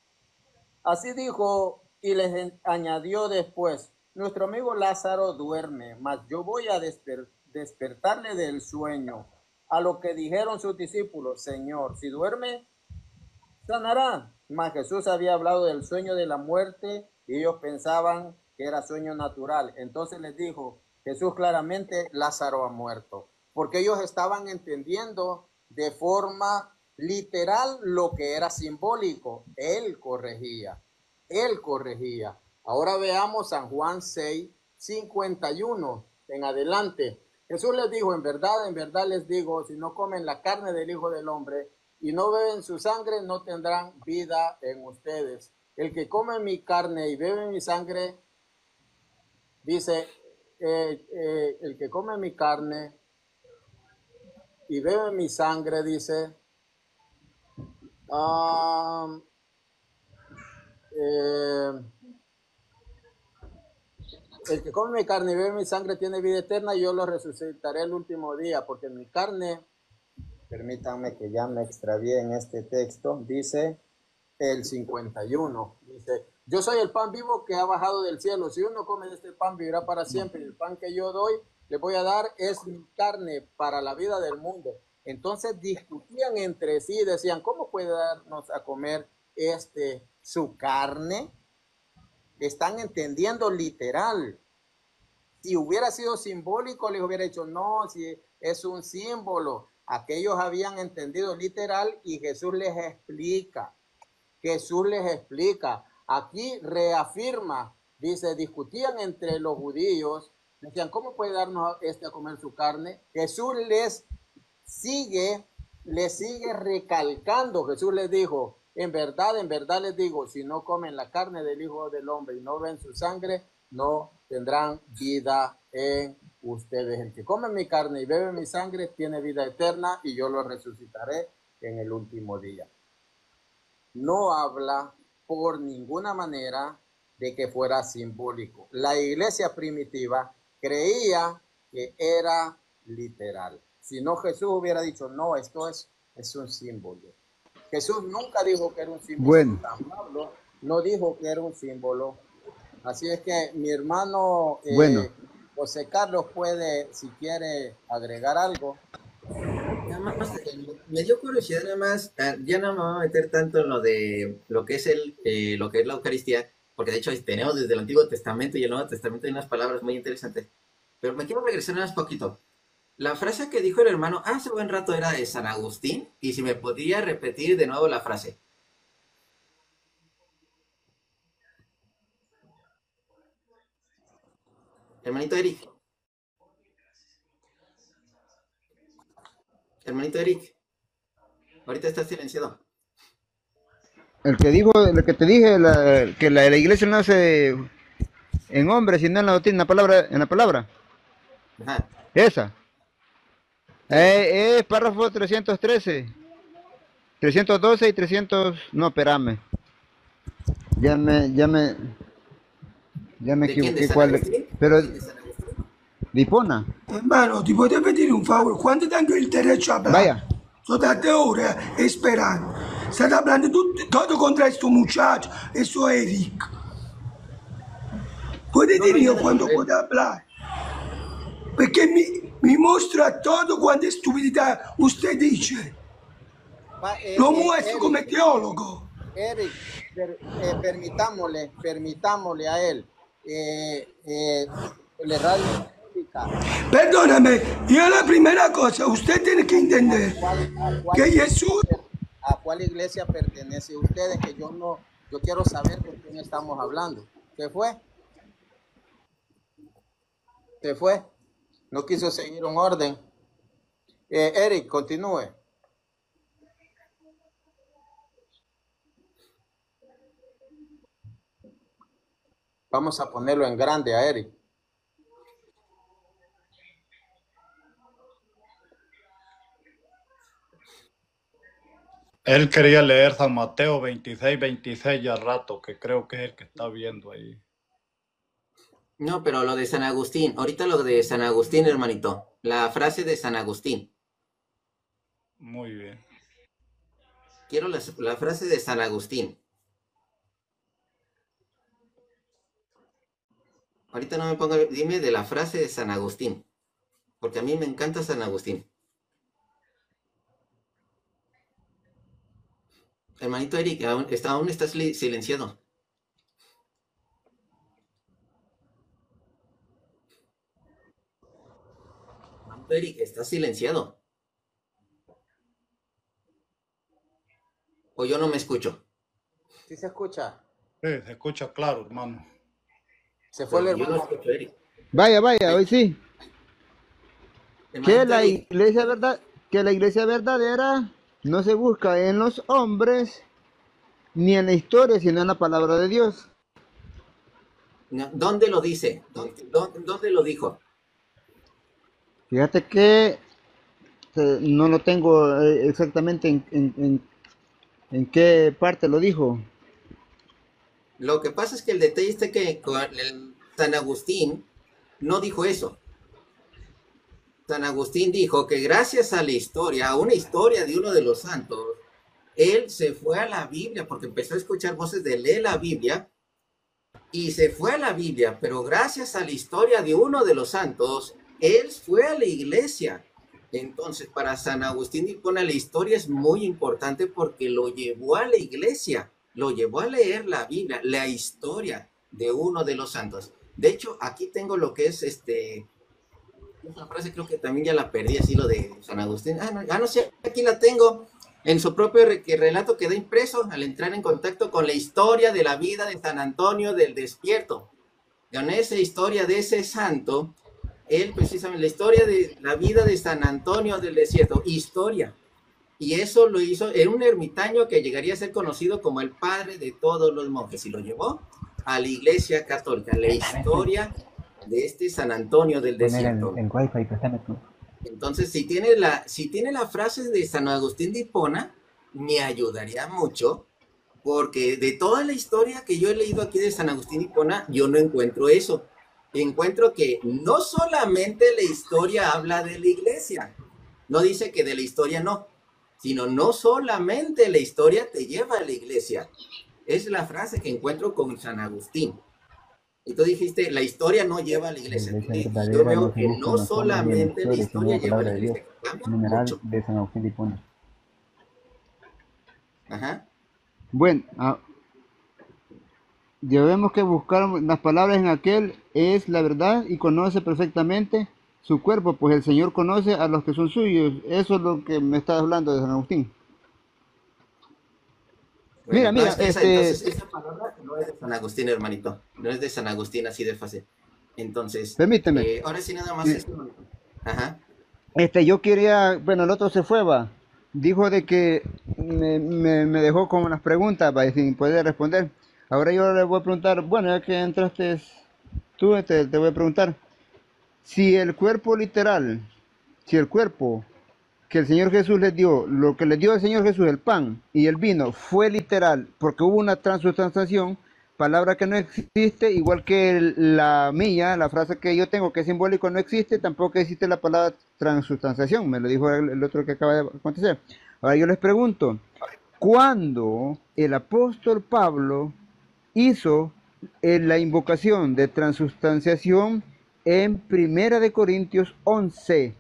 así dijo y les añadió después, nuestro amigo Lázaro duerme, mas yo voy a despertar despertarle del sueño. A lo que dijeron sus discípulos, Señor, si duerme, sanará. Mas Jesús había hablado del sueño de la muerte y ellos pensaban que era sueño natural. Entonces les dijo Jesús claramente, Lázaro ha muerto, porque ellos estaban entendiendo de forma literal lo que era simbólico. Él corregía, él corregía. Ahora veamos San Juan seis, cincuenta y uno en adelante. Jesús les dijo, en verdad, en verdad les digo, si no comen la carne del Hijo del Hombre y no beben su sangre, no tendrán vida en ustedes. El que come mi carne y bebe mi sangre, dice, eh, eh, el que come mi carne y bebe mi sangre, dice, um, eh, el que come mi carne y bebe mi sangre tiene vida eterna y yo lo resucitaré el último día, porque mi carne, permítanme que ya me extravié en este texto, dice el cincuenta y uno, dice, yo soy el pan vivo que ha bajado del cielo, si uno come de este pan vivirá para siempre, y el pan que yo doy, le voy a dar, es mi carne para la vida del mundo. Entonces discutían entre sí, decían, ¿cómo puede darnos a comer este su carne? Están entendiendo literal. Si hubiera sido simbólico, les hubiera dicho, no, si es un símbolo. Aquellos habían entendido literal y Jesús les explica. Jesús les explica. Aquí reafirma, dice, discutían entre los judíos, decían, ¿cómo puede darnos este a comer su carne? Jesús les sigue, les sigue recalcando. Jesús les dijo, en verdad, en verdad les digo, si no comen la carne del Hijo del Hombre y no ven su sangre, no tendrán vida en ustedes. El que come mi carne y bebe mi sangre tiene vida eterna y yo lo resucitaré en el último día. No habla por ninguna manera de que fuera simbólico. La iglesia primitiva creía que era literal. Si no, Jesús hubiera dicho, no, esto es, es un símbolo. Jesús nunca dijo que era un símbolo. Bueno. San Pablo no dijo que era un símbolo. Así es que mi hermano eh, Bueno. José Carlos puede, si quiere, agregar algo. Nada más, me dio curiosidad nada más, ya no me voy a meter tanto en lo de lo que es el, eh, lo que es la Eucaristía, porque de hecho tenemos desde el Antiguo Testamento y el Nuevo Testamento hay unas palabras muy interesantes, pero me quiero regresar más poquito. La frase que dijo el hermano hace buen rato era de San Agustín, y si me podía repetir de nuevo la frase. Hermanito Eric. Hermanito Eric. Ahorita está silenciado. El que dijo, lo que te dije, la, que la, la iglesia no nace en hombre, sino en la doctrina, en la palabra, en la palabra. Ajá. Esa. Eh, es párrafo trescientos trece, trescientos doce y trescientos... No, espérame. Ya me, ya me, ya me ¿De quién? ¿De equivoqué. San ¿Cuál? Agustín? Pero, ¿De San Agustín? Dipona. Hermano, ti puoi pedir un favore? Quanto tengo il derecho a hablar? Vaya. Sono tante ore esperando. State hablando tutto, todo contra questo muchacho, eso Eric. Puede No, dire no, io no, quando no, puedo hablar. Perché mi, mi mostra todo quante stupidità usted dice. Pa- eh, Lo eh, muestro Eric, come teologo. Eric, per- eh, permitámosle, permitámosle a él. Eh, eh, le radio católica, Perdóname, yo la primera cosa, usted tiene que ¿a entender cuál, a cuál que iglesia Jesús, per- a cuál iglesia pertenece ustedes? Que yo no, yo quiero saber con quién estamos hablando. ¿Se fue? ¿Se fue? No quiso seguir un orden. Eh, Eric, continúe. Vamos a ponerlo en grande a Eric. Él quería leer San Mateo veintiséis, veintiséis ya rato, que creo que es el que está viendo ahí. No, pero lo de San Agustín, ahorita lo de San Agustín, hermanito, la frase de San Agustín. Muy bien. Quiero la, la frase de San Agustín. Ahorita no me ponga, dime de la frase de San Agustín, porque a mí me encanta San Agustín. Hermanito Eric, aún, está, aún estás silenciado. Hermanito Eric, estás silenciado. O yo no me escucho. ¿Sí se escucha? Sí, se escucha claro, hermano. Se fue Pero el yo no hermano. escucho a Eric. Vaya, vaya, hoy sí. Que Hermanito la Eric, iglesia verdad, que la iglesia verdadera no se busca en los hombres ni en la historia, sino en la palabra de Dios. no, ¿dónde lo dice? ¿Dónde, dónde, dónde lo dijo? Fíjate que eh, no lo tengo eh, exactamente en, en, en, en qué parte lo dijo. Lo que pasa es que el detalle está que con el San Agustín no dijo eso. San Agustín dijo que gracias a la historia, a una historia de uno de los santos, él se fue a la Biblia porque empezó a escuchar voces de leer la Biblia y se fue a la Biblia, pero gracias a la historia de uno de los santos, él fue a la iglesia. Entonces, para San Agustín de Hipona, la historia es muy importante porque lo llevó a la iglesia, lo llevó a leer la Biblia, la historia de uno de los santos. De hecho, aquí tengo lo que es este... Esa frase creo que también ya la perdí, así lo de San Agustín. Ah, no, ah, no sé, aquí la tengo. En su propio re relato queda impreso al entrar en contacto con la historia de la vida de San Antonio del Despierto. En esa historia de ese santo, él precisamente, la historia de la vida de San Antonio del Desierto, historia. Y eso lo hizo en un ermitaño que llegaría a ser conocido como el padre de todos los monjes. Y lo llevó a la iglesia católica, la historia de este San Antonio del Desierto. El, el wifi, préstame tú. Entonces, si tiene, la, si tiene la frase de San Agustín de Hipona, me ayudaría mucho, porque de toda la historia que yo he leído aquí de San Agustín de Hipona, yo no encuentro eso. Encuentro que no solamente la historia habla de la iglesia, no dice que de la historia no, sino no solamente la historia te lleva a la iglesia. Es la frase que encuentro con San Agustín. Y tú dijiste, la historia no lleva a la iglesia. Yo veo que no solamente la historia lleva a la iglesia. Numeral de San Agustín de Hipona. Ajá. Bueno, ah, debemos que buscar las palabras en aquel es la verdad y conoce perfectamente su cuerpo, pues el Señor conoce a los que son suyos. Eso es lo que me estás hablando de San Agustín. Bueno, mira, mira, no, esa, este... entonces esa palabra no es de San Agustín, hermanito. No es de San Agustín así de fácil. Entonces, permíteme. Eh, ahora sí nada más Sí. esto. Ajá. Este, yo quería, bueno, el otro se fue, va. Dijo de que me, me, me dejó con unas preguntas, va, y sin poder responder. Ahora yo le voy a preguntar, bueno, ya que entraste tú, te, te voy a preguntar, si el cuerpo literal, si el cuerpo que el Señor Jesús les dio, lo que les dio el Señor Jesús, el pan y el vino, fue literal, porque hubo una transustanciación, palabra que no existe, igual que el- la mía, la frase que yo tengo que es simbólico no existe, tampoco existe la palabra transustanciación, me lo dijo el, el otro que acaba de acontecer. Ahora yo les pregunto, ¿cuándo el apóstol Pablo hizo eh, la invocación de transustanciación en Primera de Corintios once?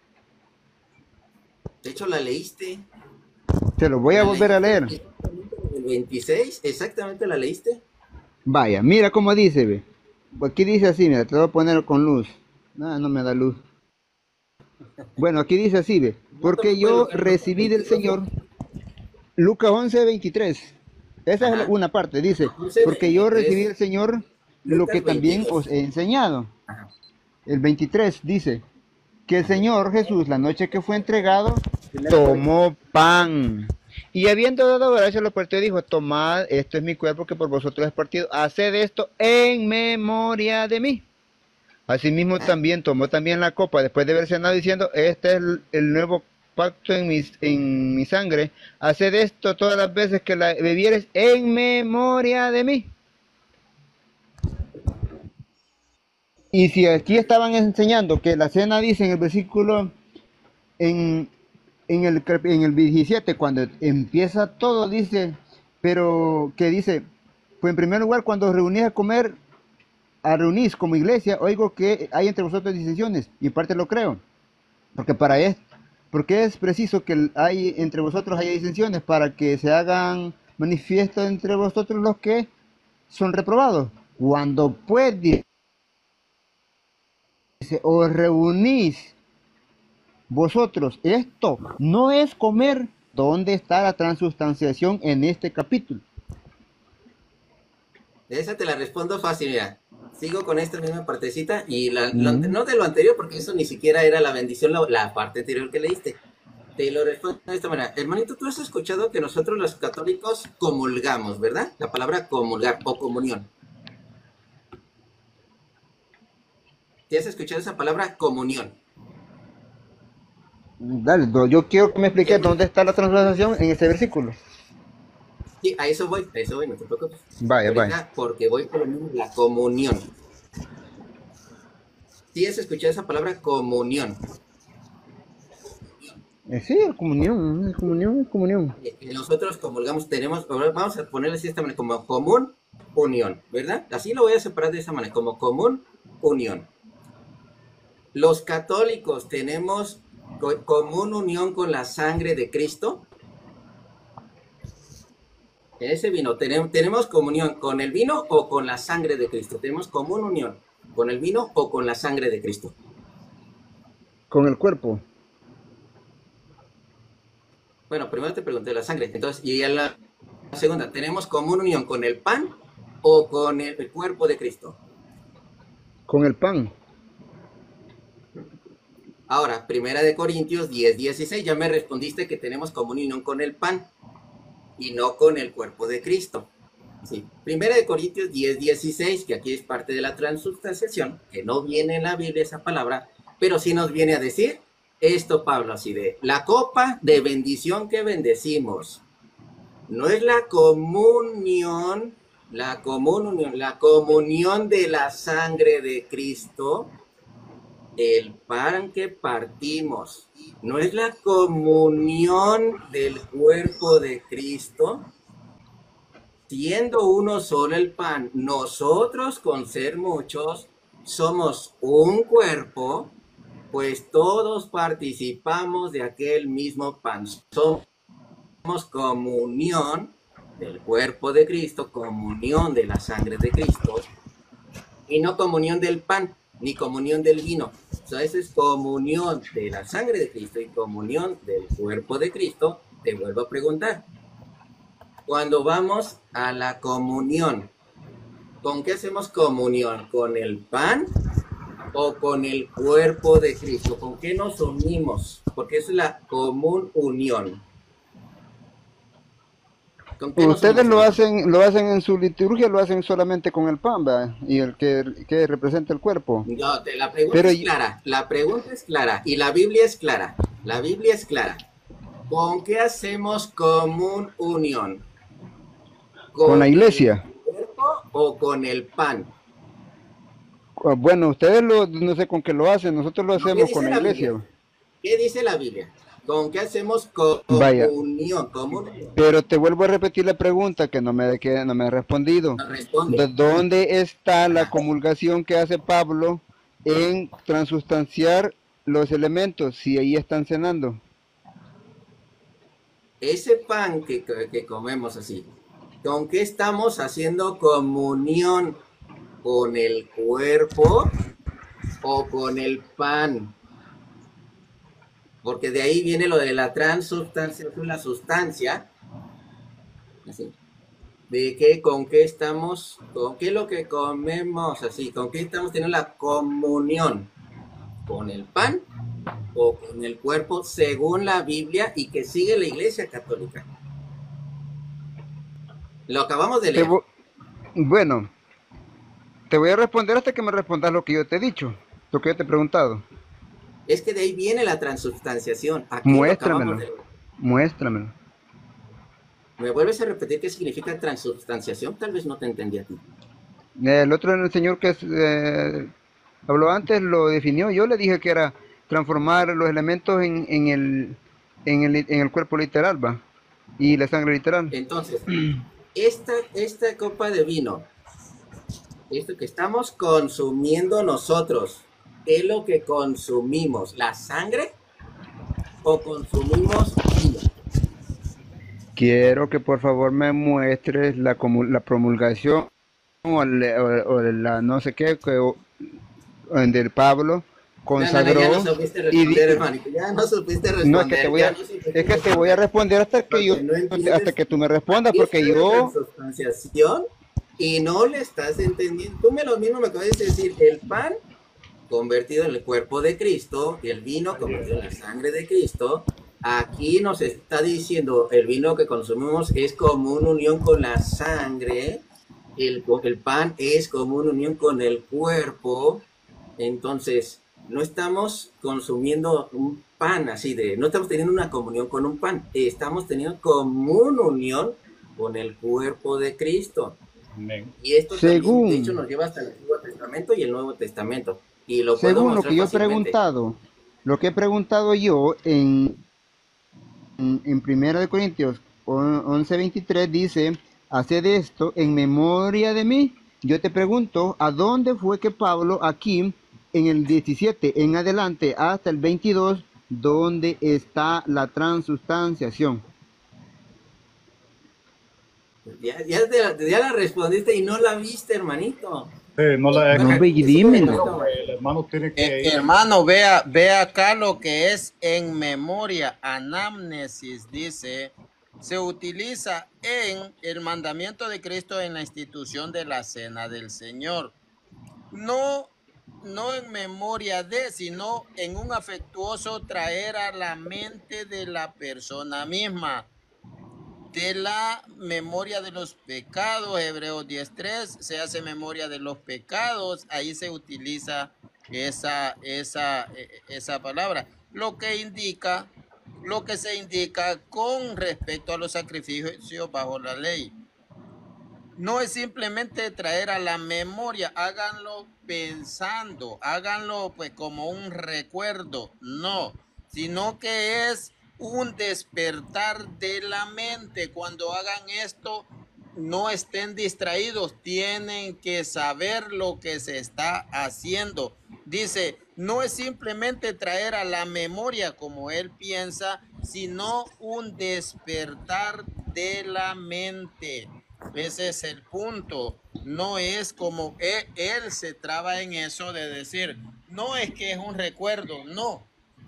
De hecho, la leíste. Te lo voy a La volver a leer. leíste el veintiséis, exactamente la leíste. Vaya, mira cómo dice, ve. Aquí dice así, mira, te lo voy a poner con luz. No, no me da luz. Bueno, aquí dice así, ve. Porque yo recibí del Señor, Lucas once, veintitrés. Esa es Ajá. una parte, dice, once, porque yo veintitrés. recibí del Señor lo Lucas que también veintidós. os he enseñado. Ajá. El veintitrés dice, que el Señor Jesús, la noche que fue entregado, tomó pan. Y habiendo dado gracias, lo partió y dijo, tomad, esto es mi cuerpo que por vosotros es partido, haced esto en memoria de mí. Asimismo también tomó también la copa, después de haber cenado, diciendo, este es el, el nuevo pacto en mi, en mi sangre, haced esto todas las veces que la bebieres en memoria de mí. Y si aquí estaban enseñando que la cena dice en el versículo, en, en, el, en el diecisiete, cuando empieza todo, dice, pero que dice, pues en primer lugar, cuando os reunís a comer, a reunís como iglesia, oigo que hay entre vosotros decisiones, y en parte lo creo, porque para esto, Porque es preciso que hay entre vosotros haya disensiones para que se hagan manifiestos entre vosotros los que son reprobados. Cuando pues dice, os reunís vosotros, esto no es comer. ¿Dónde está la transubstanciación en este capítulo? De esa te la respondo fácil, mira. Sigo con esta misma partecita y la, Mm. lo ante- no de lo anterior, porque eso ni siquiera era la bendición, la, la parte anterior que leíste. Te lo respondo de esta manera. Hermanito, tú has escuchado que nosotros los católicos comulgamos, ¿verdad? La palabra comulgar o comunión. ¿Te has escuchado esa palabra comunión? Dale, do- yo quiero que me expliques Hermano, dónde está la transubstanciación en ese versículo. sí, a eso voy, a eso voy, no te preocupes. Vaya, vaya. Ahorita, porque voy por lo mismo, la comunión. ¿Sí has escuchado esa palabra comunión? Eh, sí, comunión, es comunión, es comunión. Eh, eh, Nosotros comulgamos, tenemos, ahora vamos a ponerle así de esta manera, como común unión, ¿verdad? Así lo voy a separar de esa manera, como común unión. Los católicos tenemos co- común unión con la sangre de Cristo. En ese vino, tenemos, tenemos comunión con el vino o con la sangre de Cristo. Tenemos común unión con el vino o con la sangre de Cristo. Con el cuerpo. Bueno, primero te pregunté la sangre, entonces, y ya la segunda, ¿tenemos común unión con el pan o con el, el cuerpo de Cristo? Con el pan. Ahora, primera de Corintios diez, dieciséis, ya me respondiste que tenemos comunión con el pan y no con el cuerpo de Cristo. Sí. Primera de Corintios diez, dieciséis, que aquí es parte de la transubstanciación, que no viene en la Biblia esa palabra, pero sí nos viene a decir esto, Pablo, así de, la copa de bendición que bendecimos, no es la comunión, la comunión, la comunión de la sangre de Cristo, el pan que partimos, no es la comunión del cuerpo de Cristo, siendo uno solo el pan, nosotros con ser muchos somos un cuerpo, pues todos participamos de aquel mismo pan. Somos comunión del cuerpo de Cristo, comunión de la sangre de Cristo, y no comunión del pan, ni comunión del vino. O sea, esa es comunión de la sangre de Cristo y comunión del cuerpo de Cristo. Te vuelvo a preguntar, cuando vamos a la comunión, ¿con qué hacemos comunión? ¿Con el pan o con el cuerpo de Cristo? ¿Con qué nos unimos? Porque eso es la común unión. ¿Con qué nos Ustedes unimos, lo hermano? hacen, lo hacen en su liturgia, lo hacen solamente con el pan, ¿verdad? Y el que, que representa el cuerpo. No, te- la pregunta Pero es y- clara, la pregunta es clara y la Biblia es clara. La Biblia es clara. ¿Con qué hacemos común unión? con la ¿Con iglesia. el cuerpo o con el pan? Ah, Bueno, ustedes lo, no sé con qué lo hacen, nosotros lo No, ¿qué hacemos dice con la la iglesia. Biblia? ¿Qué dice la Biblia? ¿Con qué hacemos Vaya, comunión? Común unión. pero te vuelvo a repetir la pregunta que no me, que no me ha respondido. No responde. ¿De dónde está la comulgación que hace Pablo en transustanciar los elementos si ahí están cenando? Ese pan que, que comemos así, ¿con qué estamos haciendo comunión? ¿Con el cuerpo o con el pan? Porque de ahí viene lo de la transubstanciación, la sustancia, así, de que con qué estamos, con qué es lo que comemos, así, con qué estamos teniendo la comunión, con el pan o con el cuerpo, según la Biblia y que sigue la Iglesia Católica. Lo acabamos de Te leer. vo- bueno, te voy a responder hasta que me respondas lo que yo te he dicho, lo que yo te he preguntado. Es que de ahí viene la transubstanciación. Aquí lo acabamos Muéstramelo, de leer. muéstramelo. ¿Me vuelves a repetir qué significa transubstanciación? Tal vez no te entendí a ti. El otro, el señor que eh, habló antes, lo definió. Yo le dije que era transformar los elementos en, en el, en, el, en el cuerpo literal, ¿va? Y la sangre literal. Entonces, esta, esta copa de vino, esto que estamos consumiendo nosotros, ¿qué es lo que consumimos? ¿La sangre o consumimos vino. Quiero que por favor me muestres la, comu- la promulgación o, le- o- o la no sé qué que, o- donde Pablo No, no, no, ya no consagró supiste y di- responder, hermanito. Ya no supiste no es que te responder. voy Ya a no supiste es que te voy a responder hasta que yo porque no hasta entiendes. que tú me respondas Aquí porque está la yo transubstanciación y no le estás entendiendo. Tú me lo mismo me acabas de decir, el pan convertido en el cuerpo de Cristo y el vino convertido en la sangre de Cristo. Aquí nos está diciendo, el vino que consumimos es como una unión con la sangre, el, el pan es como una unión con el cuerpo. Entonces, no estamos consumiendo un pan así de, no estamos teniendo una comunión con un pan, estamos teniendo como una unión con el cuerpo de Cristo. Amén. Y esto también, de según hecho, nos lleva hasta el Antiguo Testamento y el Nuevo Testamento. Y lo puedo según lo mostrar que yo he fácilmente. preguntado, lo que he preguntado yo en en, en Primera de Corintios once veintitrés dice, haced esto en memoria de mí. Yo te pregunto, ¿a dónde fue que Pablo aquí en el diecisiete en adelante hasta el veintidós, dónde está la transustanciación? Ya, ya, te- ya la respondiste y no la viste, hermanito. Sí, no la No, es ve que y dímelo. el hermano tiene que Eh, ir. hermano, vea, vea acá lo que es en memoria, anamnesis, dice, se utiliza en el mandamiento de Cristo en la institución de la cena del Señor. No, no en memoria de, sino en un afectuoso traer a la mente de la persona misma. De la memoria de los pecados, Hebreos diez tres, se hace memoria de los pecados, ahí se utiliza esa, esa, eh, esa palabra, lo que indica, lo que se indica con respecto a los sacrificios bajo la ley. No es simplemente traer a la memoria, háganlo pensando, háganlo pues como un recuerdo, no, sino que es un despertar de la mente. Cuando hagan esto, no estén distraídos, tienen que saber lo que se está haciendo. Dice, no es simplemente traer a la memoria como él piensa, sino un despertar de la mente. Ese es el punto. No es como él, él se traba en eso de decir, no es que es un recuerdo, no,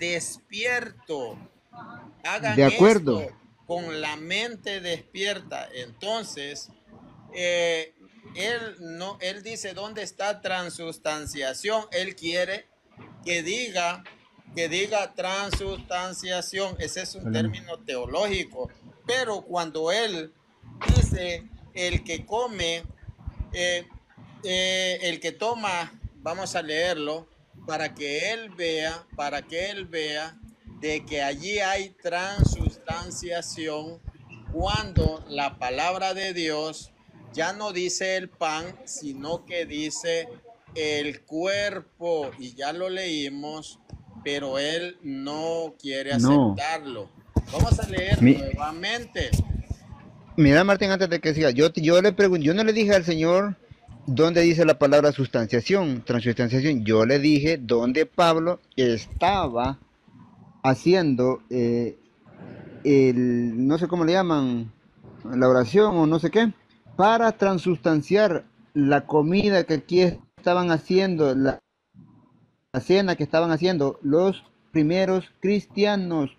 despierto. Hagan De acuerdo. esto con la mente despierta. Entonces, eh, él no, él dice dónde está transustanciación. Él quiere que diga, que diga transustanciación. Ese es un término teológico. Pero cuando él dice el que come, eh, eh, el que toma, vamos a leerlo, para que él vea, para que él vea de que allí hay transustanciación cuando la palabra de Dios ya no dice el pan, sino que dice el cuerpo, y ya lo leímos, pero él no quiere No. aceptarlo. Vamos a leer Mi- nuevamente. Mira, Martín, antes de que siga, yo, yo le pregunto, yo no le dije al Señor dónde dice la palabra sustanciación, transustanciación. Yo le dije dónde Pablo estaba haciendo eh, el, no sé cómo le llaman, la oración o no sé qué, para transustanciar la comida que aquí estaban haciendo, la, la cena que estaban haciendo los primeros cristianos.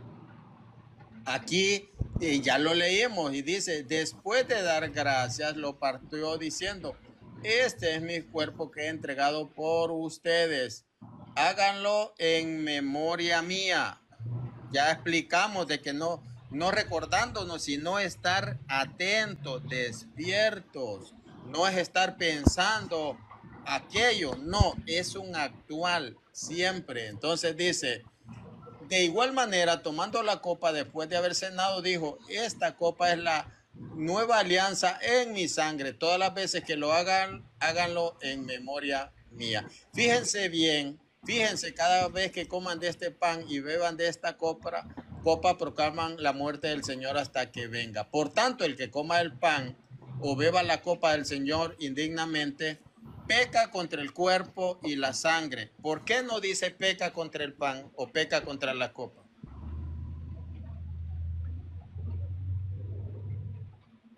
Aquí eh, ya lo leímos y dice, después de dar gracias, lo partió diciendo, este es mi cuerpo que he entregado por ustedes. Háganlo en memoria mía. Ya explicamos de que no, no recordándonos, sino estar atentos, despiertos. No es estar pensando aquello, no, es un actual siempre. Entonces dice, de igual manera, tomando la copa después de haber cenado, dijo, esta copa es la nueva alianza en mi sangre. Todas las veces que lo hagan, háganlo en memoria mía. Fíjense bien, fíjense, cada vez que coman de este pan y beban de esta copa, copa proclaman la muerte del Señor hasta que venga. Por tanto, el que coma el pan o beba la copa del Señor indignamente, peca contra el cuerpo y la sangre. ¿Por qué no dice peca contra el pan o peca contra la copa?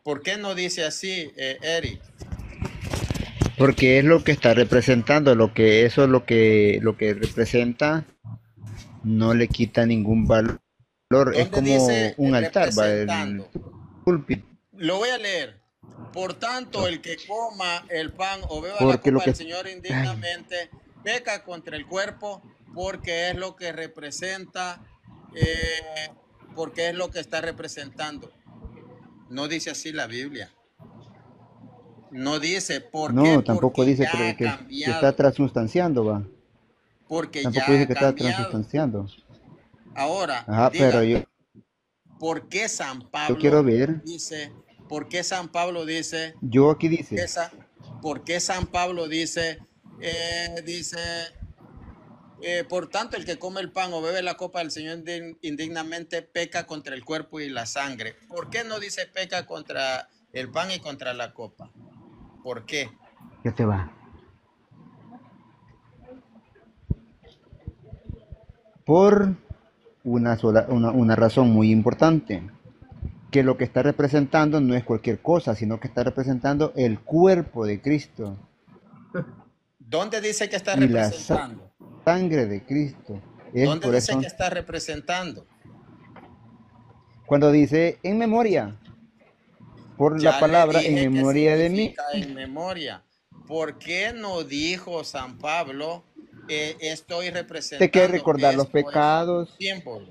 ¿Por qué no dice así, eh, Eric? Porque es lo que está representando, lo que eso es lo que lo que representa, no le quita ningún valor. Es como dice un altar, va, el representando? púlpito. Lo voy a leer. Por tanto, el que coma el pan o beba la Porque copa lo que del Señor indignamente peca contra el cuerpo, porque es lo que representa, eh, porque es lo que está representando. No dice así la Biblia. No dice por qué. No, tampoco porque dice ya que, ha que- que cambiado. está transustanciando, va. Porque Tampoco ya dice ha que está cambiado. transustanciando. Ahora, Ajá, pero dígame, yo, ¿por qué San yo Pablo quiero ver, dice, por qué San Pablo dice, yo aquí ¿qué dice, sa- por qué San Pablo dice, eh, dice, eh, por tanto, el que come el pan o bebe la copa del Señor indign- indignamente peca contra el cuerpo y la sangre? ¿Por qué no dice peca contra el pan y contra la copa? ¿Por qué? ya te va. Por una sola, una, una razón muy importante, que lo que está representando no es cualquier cosa, sino que está representando el cuerpo de Cristo ¿Dónde dice que está y la sa- representando? sangre de Cristo. Es ¿Dónde por dice eso que está representando? cuando dice en memoria, por Ya la le palabra en dije que memoria de mí, significa en memoria. ¿Por qué no dijo San Pablo, eh, estoy te quiere representando recordar los esto es pecados. símbolo?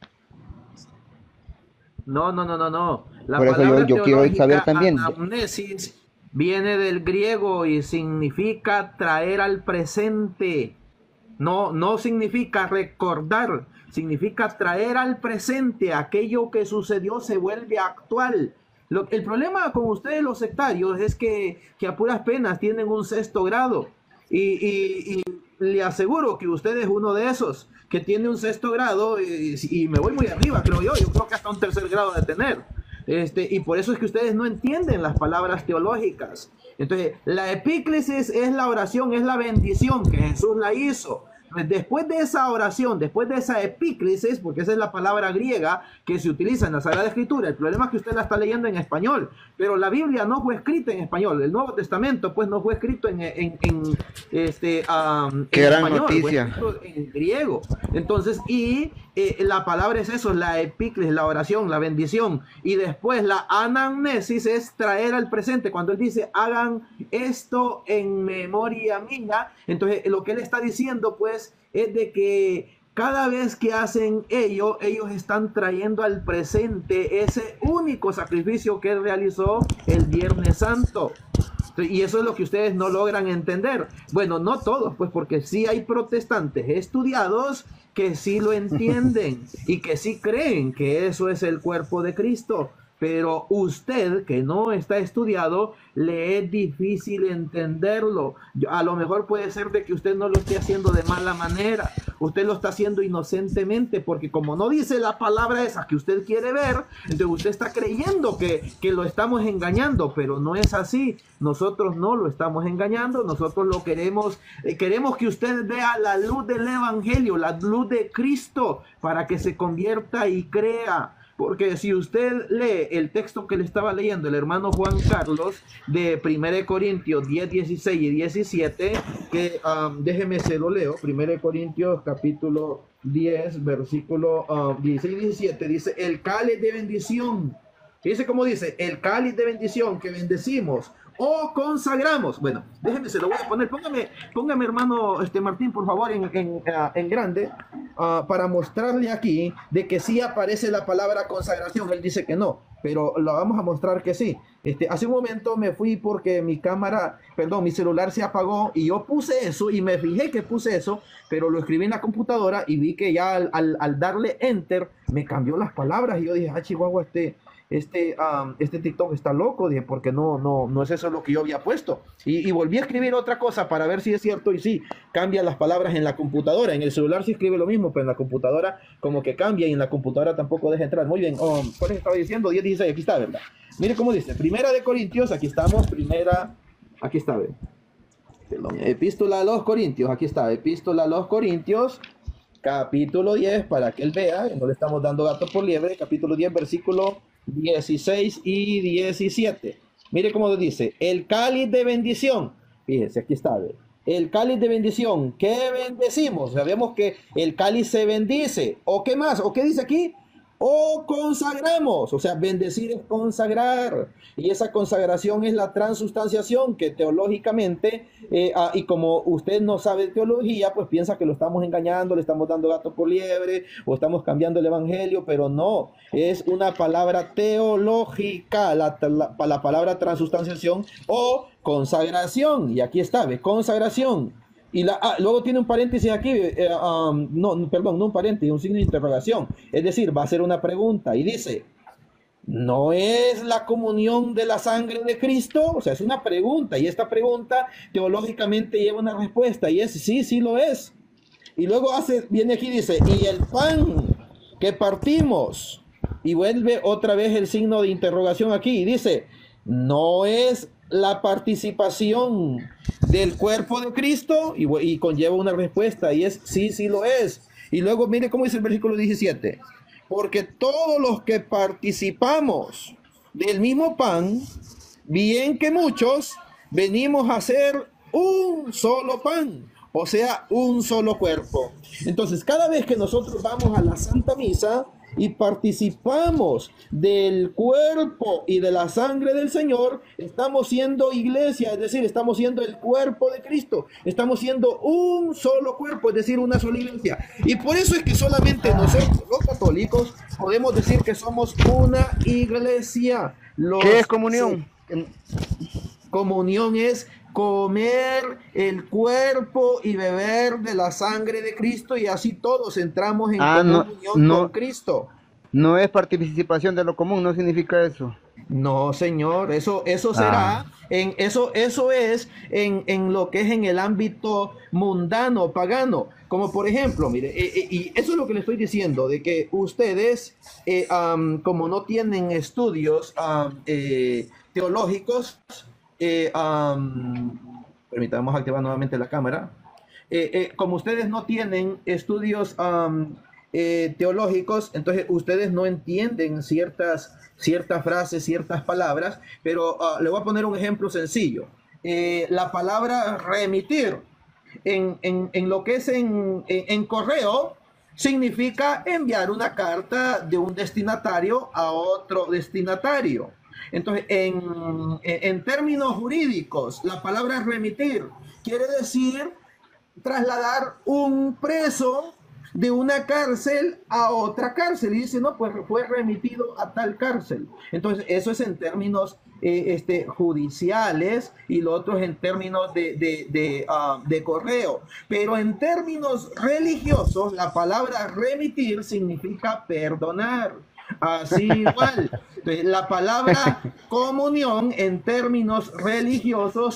No, no, no, no, no. La Por eso yo, palabra yo quiero saber teológica también. anamnesis viene del griego y significa traer al presente. No, no significa recordar, significa traer al presente aquello que sucedió se vuelve actual. Lo, el problema con ustedes los sectarios es que, que a puras penas tienen un sexto grado y, y- y le aseguro que usted es uno de esos que tiene un sexto grado y, y me voy muy arriba, creo yo, yo creo que hasta un tercer grado de tener. Este, y por eso es que ustedes no entienden las palabras teológicas. Entonces, la epíclesis es la oración, es la bendición que Jesús la hizo. Después de esa oración, después de esa epíclesis, porque esa es la palabra griega que se utiliza en la Sagrada Escritura, el problema es que usted la está leyendo en español, pero la Biblia no fue escrita en español, el Nuevo Testamento pues no fue escrito en, en, en, este, um, Qué en gran español, noticia. fue escrito en griego. Entonces, y eh, la palabra es eso, la epíclesis, la oración, la bendición, y después la anamnesis es traer al presente. Cuando él dice, hagan esto en memoria mía, entonces lo que él está diciendo pues es de que cada vez que hacen ello, ellos están trayendo al presente ese único sacrificio que él realizó el Viernes Santo. Y eso es lo que ustedes no logran entender. Bueno, no todos, pues porque sí hay protestantes estudiados que sí lo entienden y que sí creen que eso es el cuerpo de Cristo. Pero usted que no está estudiado, le es difícil entenderlo. Yo- A lo mejor puede ser de que usted no lo esté haciendo de mala manera. Usted lo está haciendo inocentemente porque como no dice la palabra esa que usted quiere ver, entonces usted está creyendo que, que lo estamos engañando, pero no es así. Nosotros no lo estamos engañando, nosotros lo queremos, eh, queremos que usted vea la luz del Evangelio, la luz de Cristo, para que se convierta y crea. Porque si usted lee el texto que le estaba leyendo el hermano Juan Carlos de primera de Corintios diez, dieciséis y diecisiete, que um, déjeme se lo leo, primera de Corintios capítulo diez, versículo um, dieciséis y diecisiete, dice, el cáliz de bendición. Dice como dice, el cáliz de bendición que bendecimos o consagramos. Bueno, déjeme, se lo voy a poner. Póngame, póngame hermano este Martín, por favor, en, en, ah, en grande, ah, para mostrarle aquí de que sí aparece la palabra consagración. Él dice que no, pero lo vamos a mostrar que sí. Este, hace un momento me fui porque mi cámara, perdón, mi celular se apagó y yo puse eso y me fijé que puse eso, pero lo escribí en la computadora y vi que ya al, al, al darle enter me cambió las palabras y yo dije, ah, Chihuahua, este... Este, um, este TikTok está loco, dije, porque no, no, no es eso lo que yo había puesto. Y, y volví a escribir otra cosa para ver si es cierto y sí, cambia las palabras en la computadora. En el celular sí escribe lo mismo, pero en la computadora como que cambia y en la computadora tampoco deja entrar. Muy bien, um, ¿cuál estaba diciendo? diez, dieciséis, aquí está, ¿verdad? Mire cómo dice, primera de Corintios, aquí estamos, primera, aquí está, ¿verdad? Perdón, epístola a los Corintios, aquí está, epístola a los Corintios, capítulo diez, para que él vea, no le estamos dando gato por liebre, capítulo diez, versículo dieciséis y diecisiete. Mire cómo dice, el cáliz de bendición. Fíjense, aquí está. ¿Ve? El cáliz de bendición, ¿qué bendecimos? Sabemos que el cáliz se bendice. ¿O qué más? ¿O qué dice aquí? O consagramos, o sea, bendecir es consagrar, y esa consagración es la transustanciación, que teológicamente, eh, ah, y como usted no sabe teología, pues piensa que lo estamos engañando, le estamos dando gato por liebre, o estamos cambiando el evangelio, pero no, es una palabra teológica, la, la, la palabra transustanciación o consagración, y aquí está, ¿ve? Consagración. Y la, ah, luego tiene un paréntesis aquí, eh, um, no, perdón, no un paréntesis, un signo de interrogación. Es decir, va a ser una pregunta y dice, ¿no es la comunión de la sangre de Cristo? O sea, es una pregunta y esta pregunta teológicamente lleva una respuesta y es sí, sí lo es. Y luego hace, viene aquí y dice, y el pan que partimos, y vuelve otra vez el signo de interrogación aquí y dice, ¿no es la participación del cuerpo de Cristo? Y, y conlleva una respuesta y es sí, sí lo es. Y luego mire cómo dice el versículo diecisiete, porque todos los que participamos del mismo pan, bien que muchos, venimos a ser un solo pan, o sea, un solo cuerpo. Entonces, cada vez que nosotros vamos a la Santa Misa y participamos del cuerpo y de la sangre del Señor, estamos siendo iglesia, es decir, estamos siendo el cuerpo de Cristo, estamos siendo un solo cuerpo, es decir, una sola iglesia. Y por eso es que solamente nosotros, los católicos, podemos decir que somos una iglesia. Los, ¿Qué es comunión? Sí, comunión es comer el cuerpo y beber de la sangre de Cristo, y así todos entramos en ah, comunión no, con no, Cristo. No es participación de lo común, no significa eso. No, señor, eso, eso será, ah. en, eso, eso es en, en lo que es en el ámbito mundano, pagano. Como por ejemplo, mire, eh, eh, y eso es lo que le estoy diciendo, de que ustedes, eh, um, como no tienen estudios um, eh, teológicos, Eh, um, permítame, vamos a activar nuevamente la cámara. Eh, eh, como ustedes no tienen estudios um, eh, teológicos, entonces ustedes no entienden ciertas, ciertas frases, ciertas palabras, pero uh, le voy a poner un ejemplo sencillo. Eh, la palabra remitir en, en, en lo que es en, en, en correo significa enviar una carta de un destinatario a otro destinatario. Entonces, en, en términos jurídicos, la palabra remitir quiere decir trasladar un preso de una cárcel a otra cárcel. Y dice, no, pues fue remitido a tal cárcel. Entonces, eso es en términos eh, este, judiciales, y lo otro es en términos de, de, de, uh, de correo. Pero en términos religiosos, la palabra remitir significa perdonar. Así igual, la palabra comunión en términos religiosos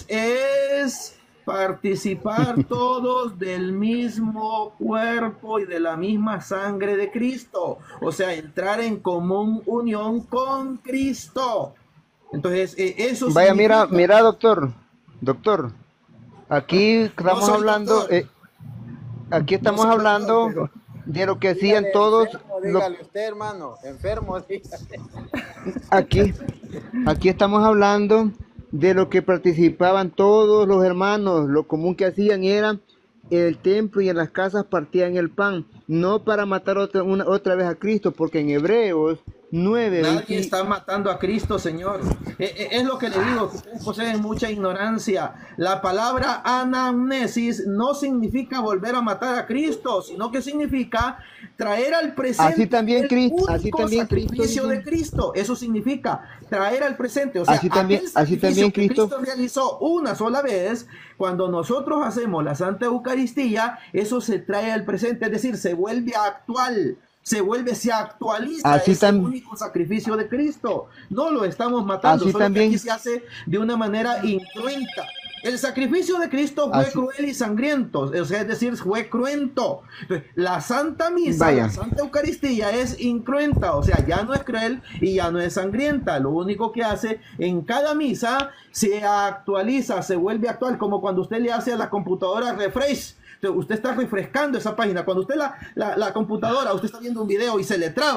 es participar todos del mismo cuerpo y de la misma sangre de Cristo, o sea, entrar en común unión con Cristo. Entonces, eh, eso vaya, significa... mira, mira, doctor, doctor, aquí estamos no hablando, eh, aquí estamos no hablando doctor, pero... de lo que hacían dígale, todos. Enfermo, dígale lo... usted, hermano, enfermo, dígale. Aquí, aquí estamos hablando de lo que participaban todos los hermanos. Lo común que hacían era en el templo y en las casas partían el pan, no para matar otra, una, otra vez a Cristo, porque en Hebreos nueve. Nadie veinte... está matando a Cristo, Señor. Es, es lo que le digo, que ustedes poseen mucha ignorancia. La palabra anamnesis no significa volver a matar a Cristo, sino que significa traer al presente así también el Cristo, único así también sacrificio Cristo, de Cristo. Eso significa traer al presente. O sea, así también, aquel así también que Cristo... Cristo realizó una sola vez, cuando nosotros hacemos la Santa Eucaristía, eso se trae al presente, es decir, se vuelve actual. Se vuelve, se actualiza así ese tam... único sacrificio de Cristo. No lo estamos matando, así solo también... que aquí se hace de una manera incruenta. El sacrificio de Cristo fue así... cruel y sangriento, o sea, es decir, fue cruento. La Santa Misa, Vaya. la Santa Eucaristía es incruenta, o sea, ya no es cruel y ya no es sangrienta. Lo único que hace en cada misa se actualiza, se vuelve actual, como cuando usted le hace a la computadora refresh. Usted está refrescando esa página. Cuando usted la, la, la computadora, usted está viendo un video y se le traba,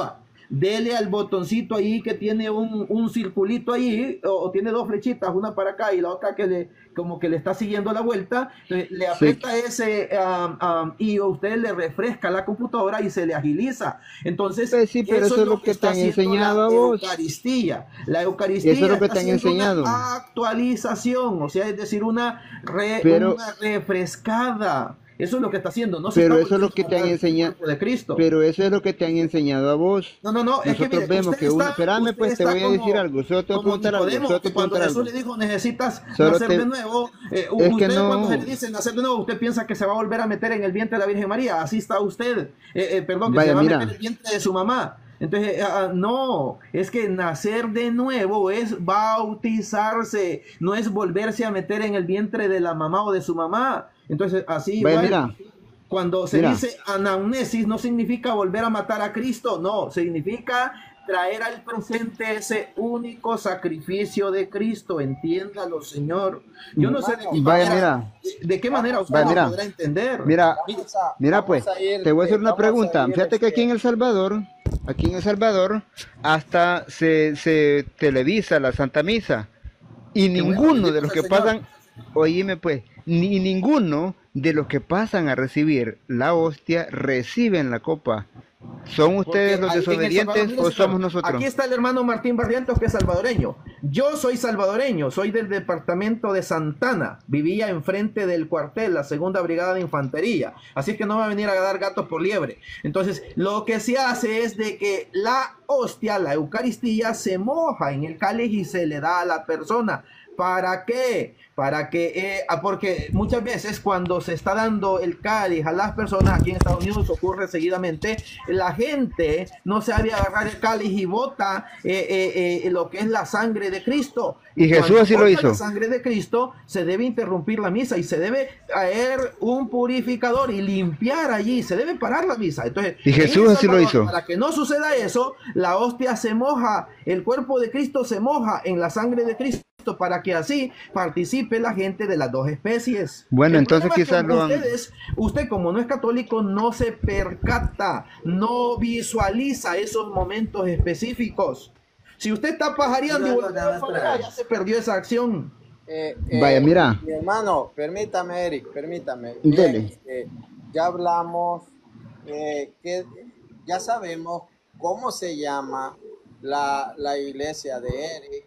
dele al botoncito ahí que tiene un, un circulito ahí, o, o tiene dos flechitas, una para acá y la otra que le, como que le está siguiendo la vuelta, entonces, le aprieta sí. ese um, um, y a usted le refresca la computadora y se le agiliza. Entonces, pues sí, pero eso, eso es lo que, que te han enseñado a vos. Eucaristía. La Eucaristía eso es lo que te han enseñado. Una actualización, o sea, es decir, una, re, pero, una refrescada. Eso es lo que está haciendo. No se pero está eso es lo que te han enseñado. De Cristo. Pero eso es lo que te han enseñado a vos. No, no, no. Nosotros es que, mire, vemos que uno. Espérame, pues te voy a decir como, algo. Solo te voy a preguntar algo. Solo te cuando Jesús algo. le dijo, necesitas Solo nacer te... de nuevo. Eh, es usted, que no... cuando se le dice nacer de nuevo, usted piensa que se va a volver a meter en el vientre de la Virgen María. Así está usted. Eh, eh, perdón, que Vaya, se va mira. a meter en el vientre de su mamá. Entonces, uh, no, es que nacer de nuevo es bautizarse, no es volverse a meter en el vientre de la mamá o de su mamá. Entonces, así Vaya, igual, mira. Cuando se Mira. dice anamnesis, no significa volver a matar a Cristo, no, significa traer al presente ese único sacrificio de Cristo, entiéndalo, Señor. Yo no sé de qué Vaya, manera, mira. de qué manera usted Vaya, lo mira. podrá entender. Mira, Vamos a- mira vamos pues, a ir, te voy a hacer eh, una vamos a pregunta. ir, Fíjate que aquí en este, El Salvador, aquí en El Salvador, hasta se, se televisa la Santa Misa. Y Qué bueno, ninguno bendito de los sea que el Señor. pasan, oíme pues, ni ninguno de los que pasan a recibir la hostia reciben la copa. ¿Son ustedes Porque los ahí en El desobedientes Salvador, mire, o señor, somos nosotros? Aquí está el hermano Martín Barrientos, que es salvadoreño. Yo soy salvadoreño, soy del departamento de Santana. Vivía enfrente del cuartel, la segunda brigada de infantería. Así que no va a venir a dar gatos por liebre. Entonces, lo que se hace es de que la hostia, la Eucaristía, se moja en el cáliz y se le da a la persona. ¿Para qué? Para que, eh, ah, porque muchas veces cuando se está dando el cáliz a las personas, aquí en Estados Unidos ocurre seguidamente, la gente no sabe agarrar el cáliz y bota eh, eh, eh, lo que es la sangre de Cristo. Y Jesús Cuando así lo bota hizo. la sangre de Cristo, se debe interrumpir la misa y se debe traer un purificador y limpiar allí, se debe parar la misa. Entonces, Y en Jesús El así lo Salvador, hizo. para que no suceda eso, la hostia se moja, el cuerpo de Cristo se moja en la sangre de Cristo, para que así participe la gente de las dos especies. Bueno, El entonces problema es quizás que lo han... ustedes, usted como no es católico, no se percata, no visualiza esos momentos específicos. Si usted está pajareando y No, no, volvió nada a más parar, para- ya se perdió esa acción. Eh, eh, Vaya, mira. Mi hermano, permítame, Eric, permítame. Dele. Bien, este, ya hablamos, eh, que ya sabemos cómo se llama la, la iglesia de Eric.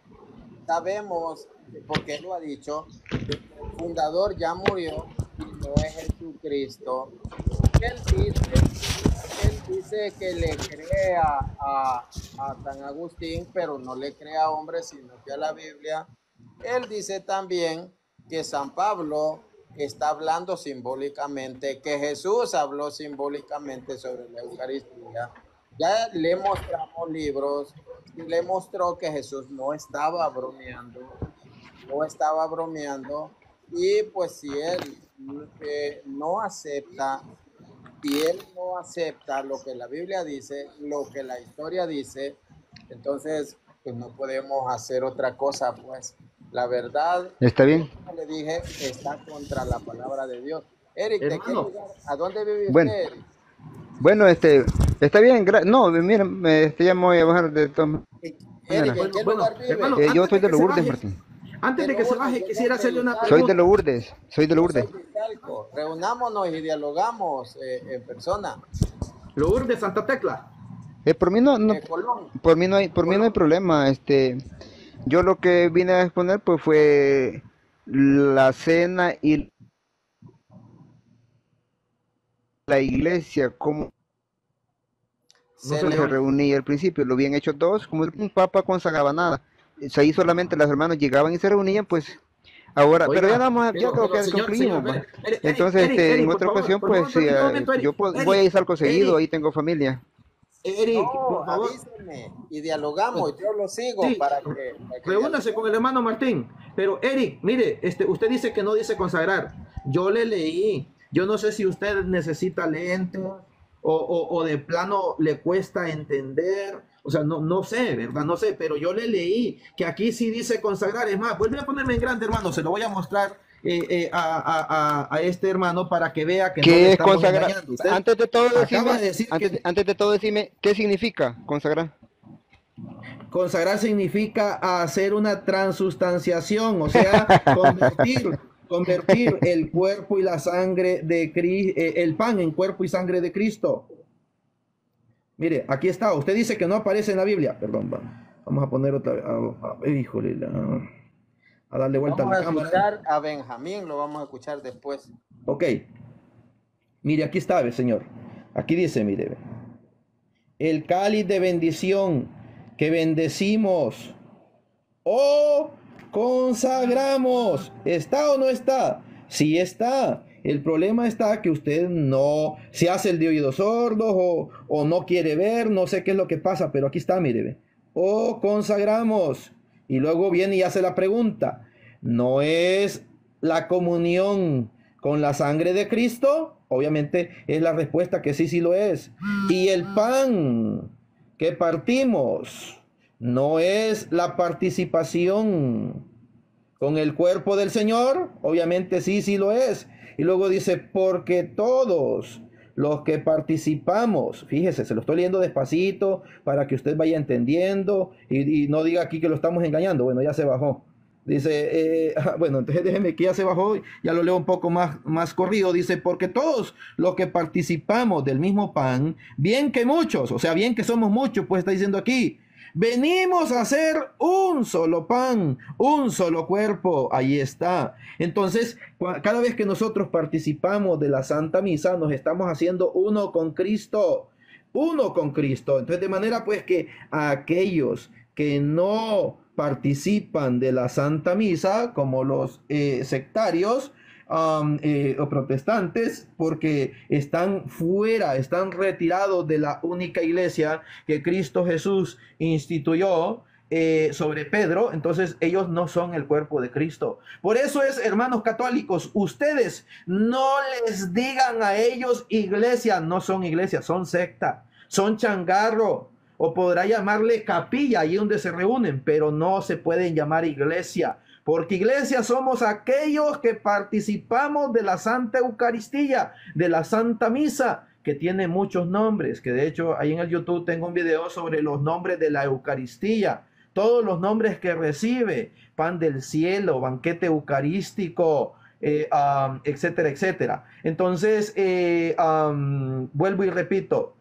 Sabemos, porque él lo ha dicho, que el fundador ya murió y no es Jesucristo. Él dice, él dice que le crea a, a San Agustín, pero no le crea a hombres, sino que a la Biblia. Él dice también que San Pablo está hablando simbólicamente, que Jesús habló simbólicamente sobre la Eucaristía. Ya le mostramos libros y le mostró que Jesús no estaba bromeando, no estaba bromeando. Y pues si él eh, no acepta, si él no acepta lo que la Biblia dice, lo que la historia dice, entonces pues no podemos hacer otra cosa, pues. La verdad, ¿Está bien? como le dije, está contra la palabra de Dios. Eric, ¿de qué Hermano. lugar? ¿A dónde vive Bueno. usted, Eric? Bueno, este, está bien, gra- no, mira, me, este, ya me voy a bajar de todo. Eric, Mira. ¿en qué Bueno, lugar vive? hermano, Eh, yo antes soy de de que se Lourdes, baje, Martín. Antes de que se baje, quisiera hacerle una Soy pregunta. de Lourdes, soy de Lourdes. Yo soy de Chalco. Reunámonos y dialogamos eh, en persona. Lourdes, Santa Tecla. Eh, por mí no, no, Eh, Colón. por mí no hay, por mí no hay problema. Este, yo lo que vine a exponer pues fue la cena y la iglesia, cómo Se No le- se reunía al principio. Lo habían hecho todos, como un papa consagraba nada. Ahí solamente los hermanos llegaban y se reunían, pues. Ahora, Oiga, pero ya vamos, a- ya pero- creo pero, que señor, concluimos, señor, va. Eric, Eric, Entonces, Eric, este, Eric, en por otra favor, ocasión, por pues, favor, sí, permítame un ah, momento, Eric. yo puedo- Eric, voy a ir algo seguido, Eric, ahí tengo familia. Eric, No, por favor, avíseme y dialogamos. Yo lo sigo Sí, para que, para que reúnase con el hermano Martín. Pero Eric, mire, este, usted dice que no dice consagrar. Yo le leí. Yo no sé si usted necesita lentes o, o, o de plano le cuesta entender. O sea, no, no sé, ¿verdad? No sé, pero yo le leí que aquí sí dice consagrar. Es más, vuelve a ponerme en grande, hermano. Se lo voy a mostrar eh, eh, a, a, a, a este hermano para que vea que no le ¿Qué es estamos consagrar? engañando. Usted Antes de todo, acaba decime, de decir antes, que antes de todo, decime, ¿qué significa consagrar? consagrar significa hacer una transustanciación, o sea, convertir, convertir el cuerpo y la sangre de Cristo, eh, el pan en cuerpo y sangre de Cristo. Mire, aquí está. Usted dice que no aparece en la Biblia. Perdón, va. Vamos a poner otra vez. A, a, híjole, la, a darle vuelta Vamos a a la cámara. escuchar a Benjamín, lo vamos a escuchar después. Ok. Mire, aquí está, señor. Aquí dice, mire. El cáliz de bendición que bendecimos o consagramos. ¿Está o no está? Sí está. El problema está que usted no se hace el de oídos sordos o, o no quiere ver, no sé qué es lo que pasa, pero aquí está, mire. O consagramos. Y luego viene y hace la pregunta. ¿No es la comunión con la sangre de Cristo? Obviamente es la respuesta que sí, sí lo es. Y el pan que partimos, ¿no es la participación con el cuerpo del Señor? Obviamente sí, sí lo es. Y luego dice, porque todos los que participamos, fíjese, se lo estoy leyendo despacito para que usted vaya entendiendo y, y no diga aquí que lo estamos engañando. Bueno, ya se bajó. Dice, eh, bueno, entonces déjeme que ya se bajó, ya lo leo un poco más, más corrido. Dice, porque todos los que participamos del mismo pan, bien que muchos, o sea, bien que somos muchos, pues está diciendo aquí, venimos a hacer un solo pan, un solo cuerpo. Ahí está. Entonces, cada vez que nosotros participamos de la Santa Misa, nos estamos haciendo uno con Cristo. Uno con Cristo. Entonces, de manera pues que a aquellos que no participan de la Santa Misa, como los eh, sectarios, Um, eh, o protestantes, porque están fuera, están retirados de la única iglesia que Cristo Jesús instituyó eh, sobre Pedro, entonces ellos no son el cuerpo de Cristo. Por eso es, hermanos católicos, ustedes no les digan a ellos iglesia, no son iglesia, son secta, son changarro, o podrá llamarle capilla, ahí donde se reúnen, pero no se pueden llamar iglesia. Porque iglesia somos aquellos que participamos de la Santa Eucaristía, de la Santa Misa, que tiene muchos nombres, que de hecho ahí en el YouTube tengo un video sobre los nombres de la Eucaristía, todos los nombres que recibe, pan del cielo, banquete eucarístico, eh, um, etcétera, etcétera. Entonces, eh, um, vuelvo y repito,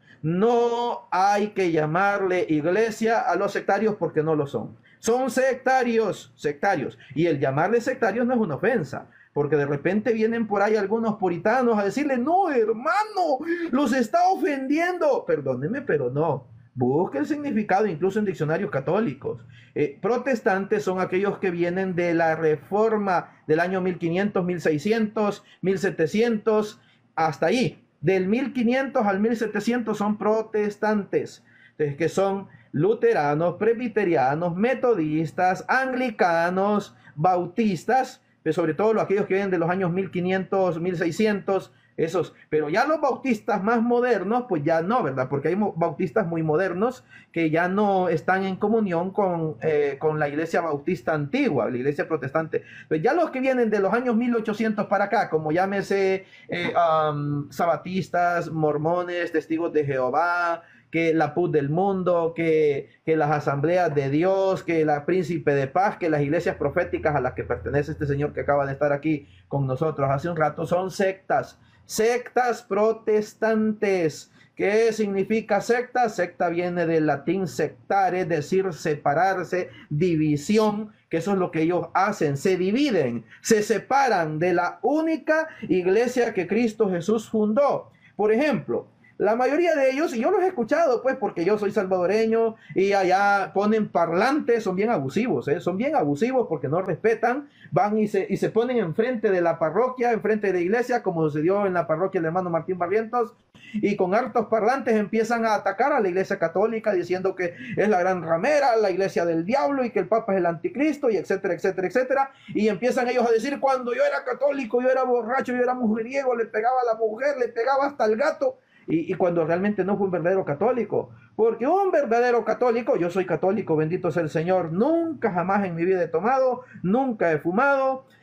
no hay que llamarle iglesia a los sectarios porque no lo son. Son sectarios, sectarios. Y el llamarle sectarios no es una ofensa, porque de repente vienen por ahí algunos puritanos a decirle, no, hermano, los está ofendiendo. Perdóneme, pero no. Busque el significado incluso en diccionarios católicos. Eh, protestantes son aquellos que vienen de la reforma del año mil quinientos, mil seiscientos, mil setecientos, hasta ahí. Del mil quinientos al mil setecientos son protestantes, entonces, que son luteranos, presbiterianos, metodistas, anglicanos, bautistas, pero sobre todo aquellos que vienen de los años mil quinientos, mil seiscientos, esos. Pero ya los bautistas más modernos, pues ya no, ¿verdad? Porque hay bautistas muy modernos que ya no están en comunión con, eh, con la iglesia bautista antigua, la iglesia protestante. Pues ya los que vienen de los años mil ochocientos para acá, como llámese eh, um, sabatistas, mormones, testigos de Jehová, que la P U del mundo, que, que las asambleas de Dios, que la Príncipe de Paz, que las iglesias proféticas a las que pertenece este señor que acaba de estar aquí con nosotros hace un rato, son sectas, sectas protestantes. ¿Qué significa secta? Secta viene del latín sectare, es decir, separarse, división, que eso es lo que ellos hacen, se dividen, se separan de la única iglesia que Cristo Jesús fundó. Por ejemplo, la mayoría de ellos, y yo los he escuchado, pues, porque yo soy salvadoreño, y allá ponen parlantes, son bien abusivos, ¿eh? Son bien abusivos porque no respetan, van y se, y se ponen enfrente de la parroquia, enfrente de la iglesia, como sucedió en la parroquia del hermano Martín Barrientos, y con hartos parlantes empiezan a atacar a la iglesia católica, diciendo que es la gran ramera, la iglesia del diablo, y que el papa es el anticristo, y etcétera, etcétera, etcétera, y empiezan ellos a decir, cuando yo era católico, yo era borracho, yo era mujeriego, le pegaba a la mujer, le pegaba hasta al gato, Y, y cuando realmente no fue un verdadero católico, porque un verdadero católico, yo soy católico, bendito sea el Señor, nunca jamás en mi vida he tomado, nunca he fumado,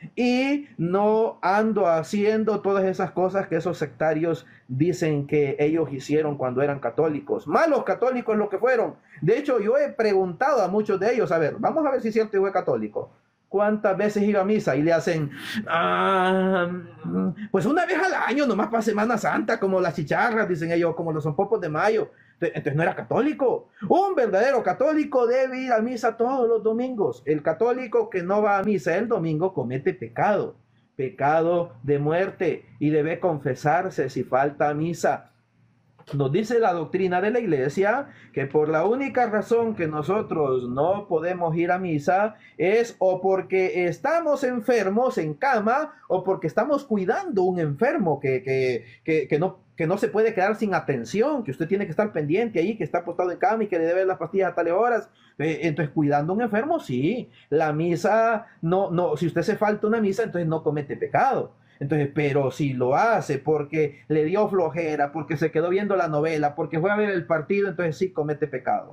y no ando haciendo todas esas cosas que esos sectarios dicen que ellos hicieron cuando eran católicos. Malos católicos lo que fueron. De hecho, yo he preguntado a muchos de ellos, a ver, vamos a ver si es cierto que fue católico. ¿Cuántas veces iba a misa? Y le hacen, ah, pues una vez al año, nomás para Semana Santa, como las chicharras, dicen ellos, como los zompopos de mayo. Entonces no era católico. Un verdadero católico debe ir a misa todos los domingos. El católico que no va a misa el domingo comete pecado, pecado de muerte, y debe confesarse si falta a misa. Nos dice la doctrina de la iglesia que por la única razón que nosotros no podemos ir a misa es o porque estamos enfermos en cama o porque estamos cuidando un enfermo que, que, que, que, no, que no se puede quedar sin atención, que usted tiene que estar pendiente ahí, que está acostado en cama y que le debe las pastillas a tales horas. Entonces, cuidando un enfermo, sí. La misa, no, no, si usted se falta una misa, entonces no comete pecado. Entonces, pero si lo hace porque le dio flojera, porque se quedó viendo la novela, porque fue a ver el partido, entonces sí comete pecado.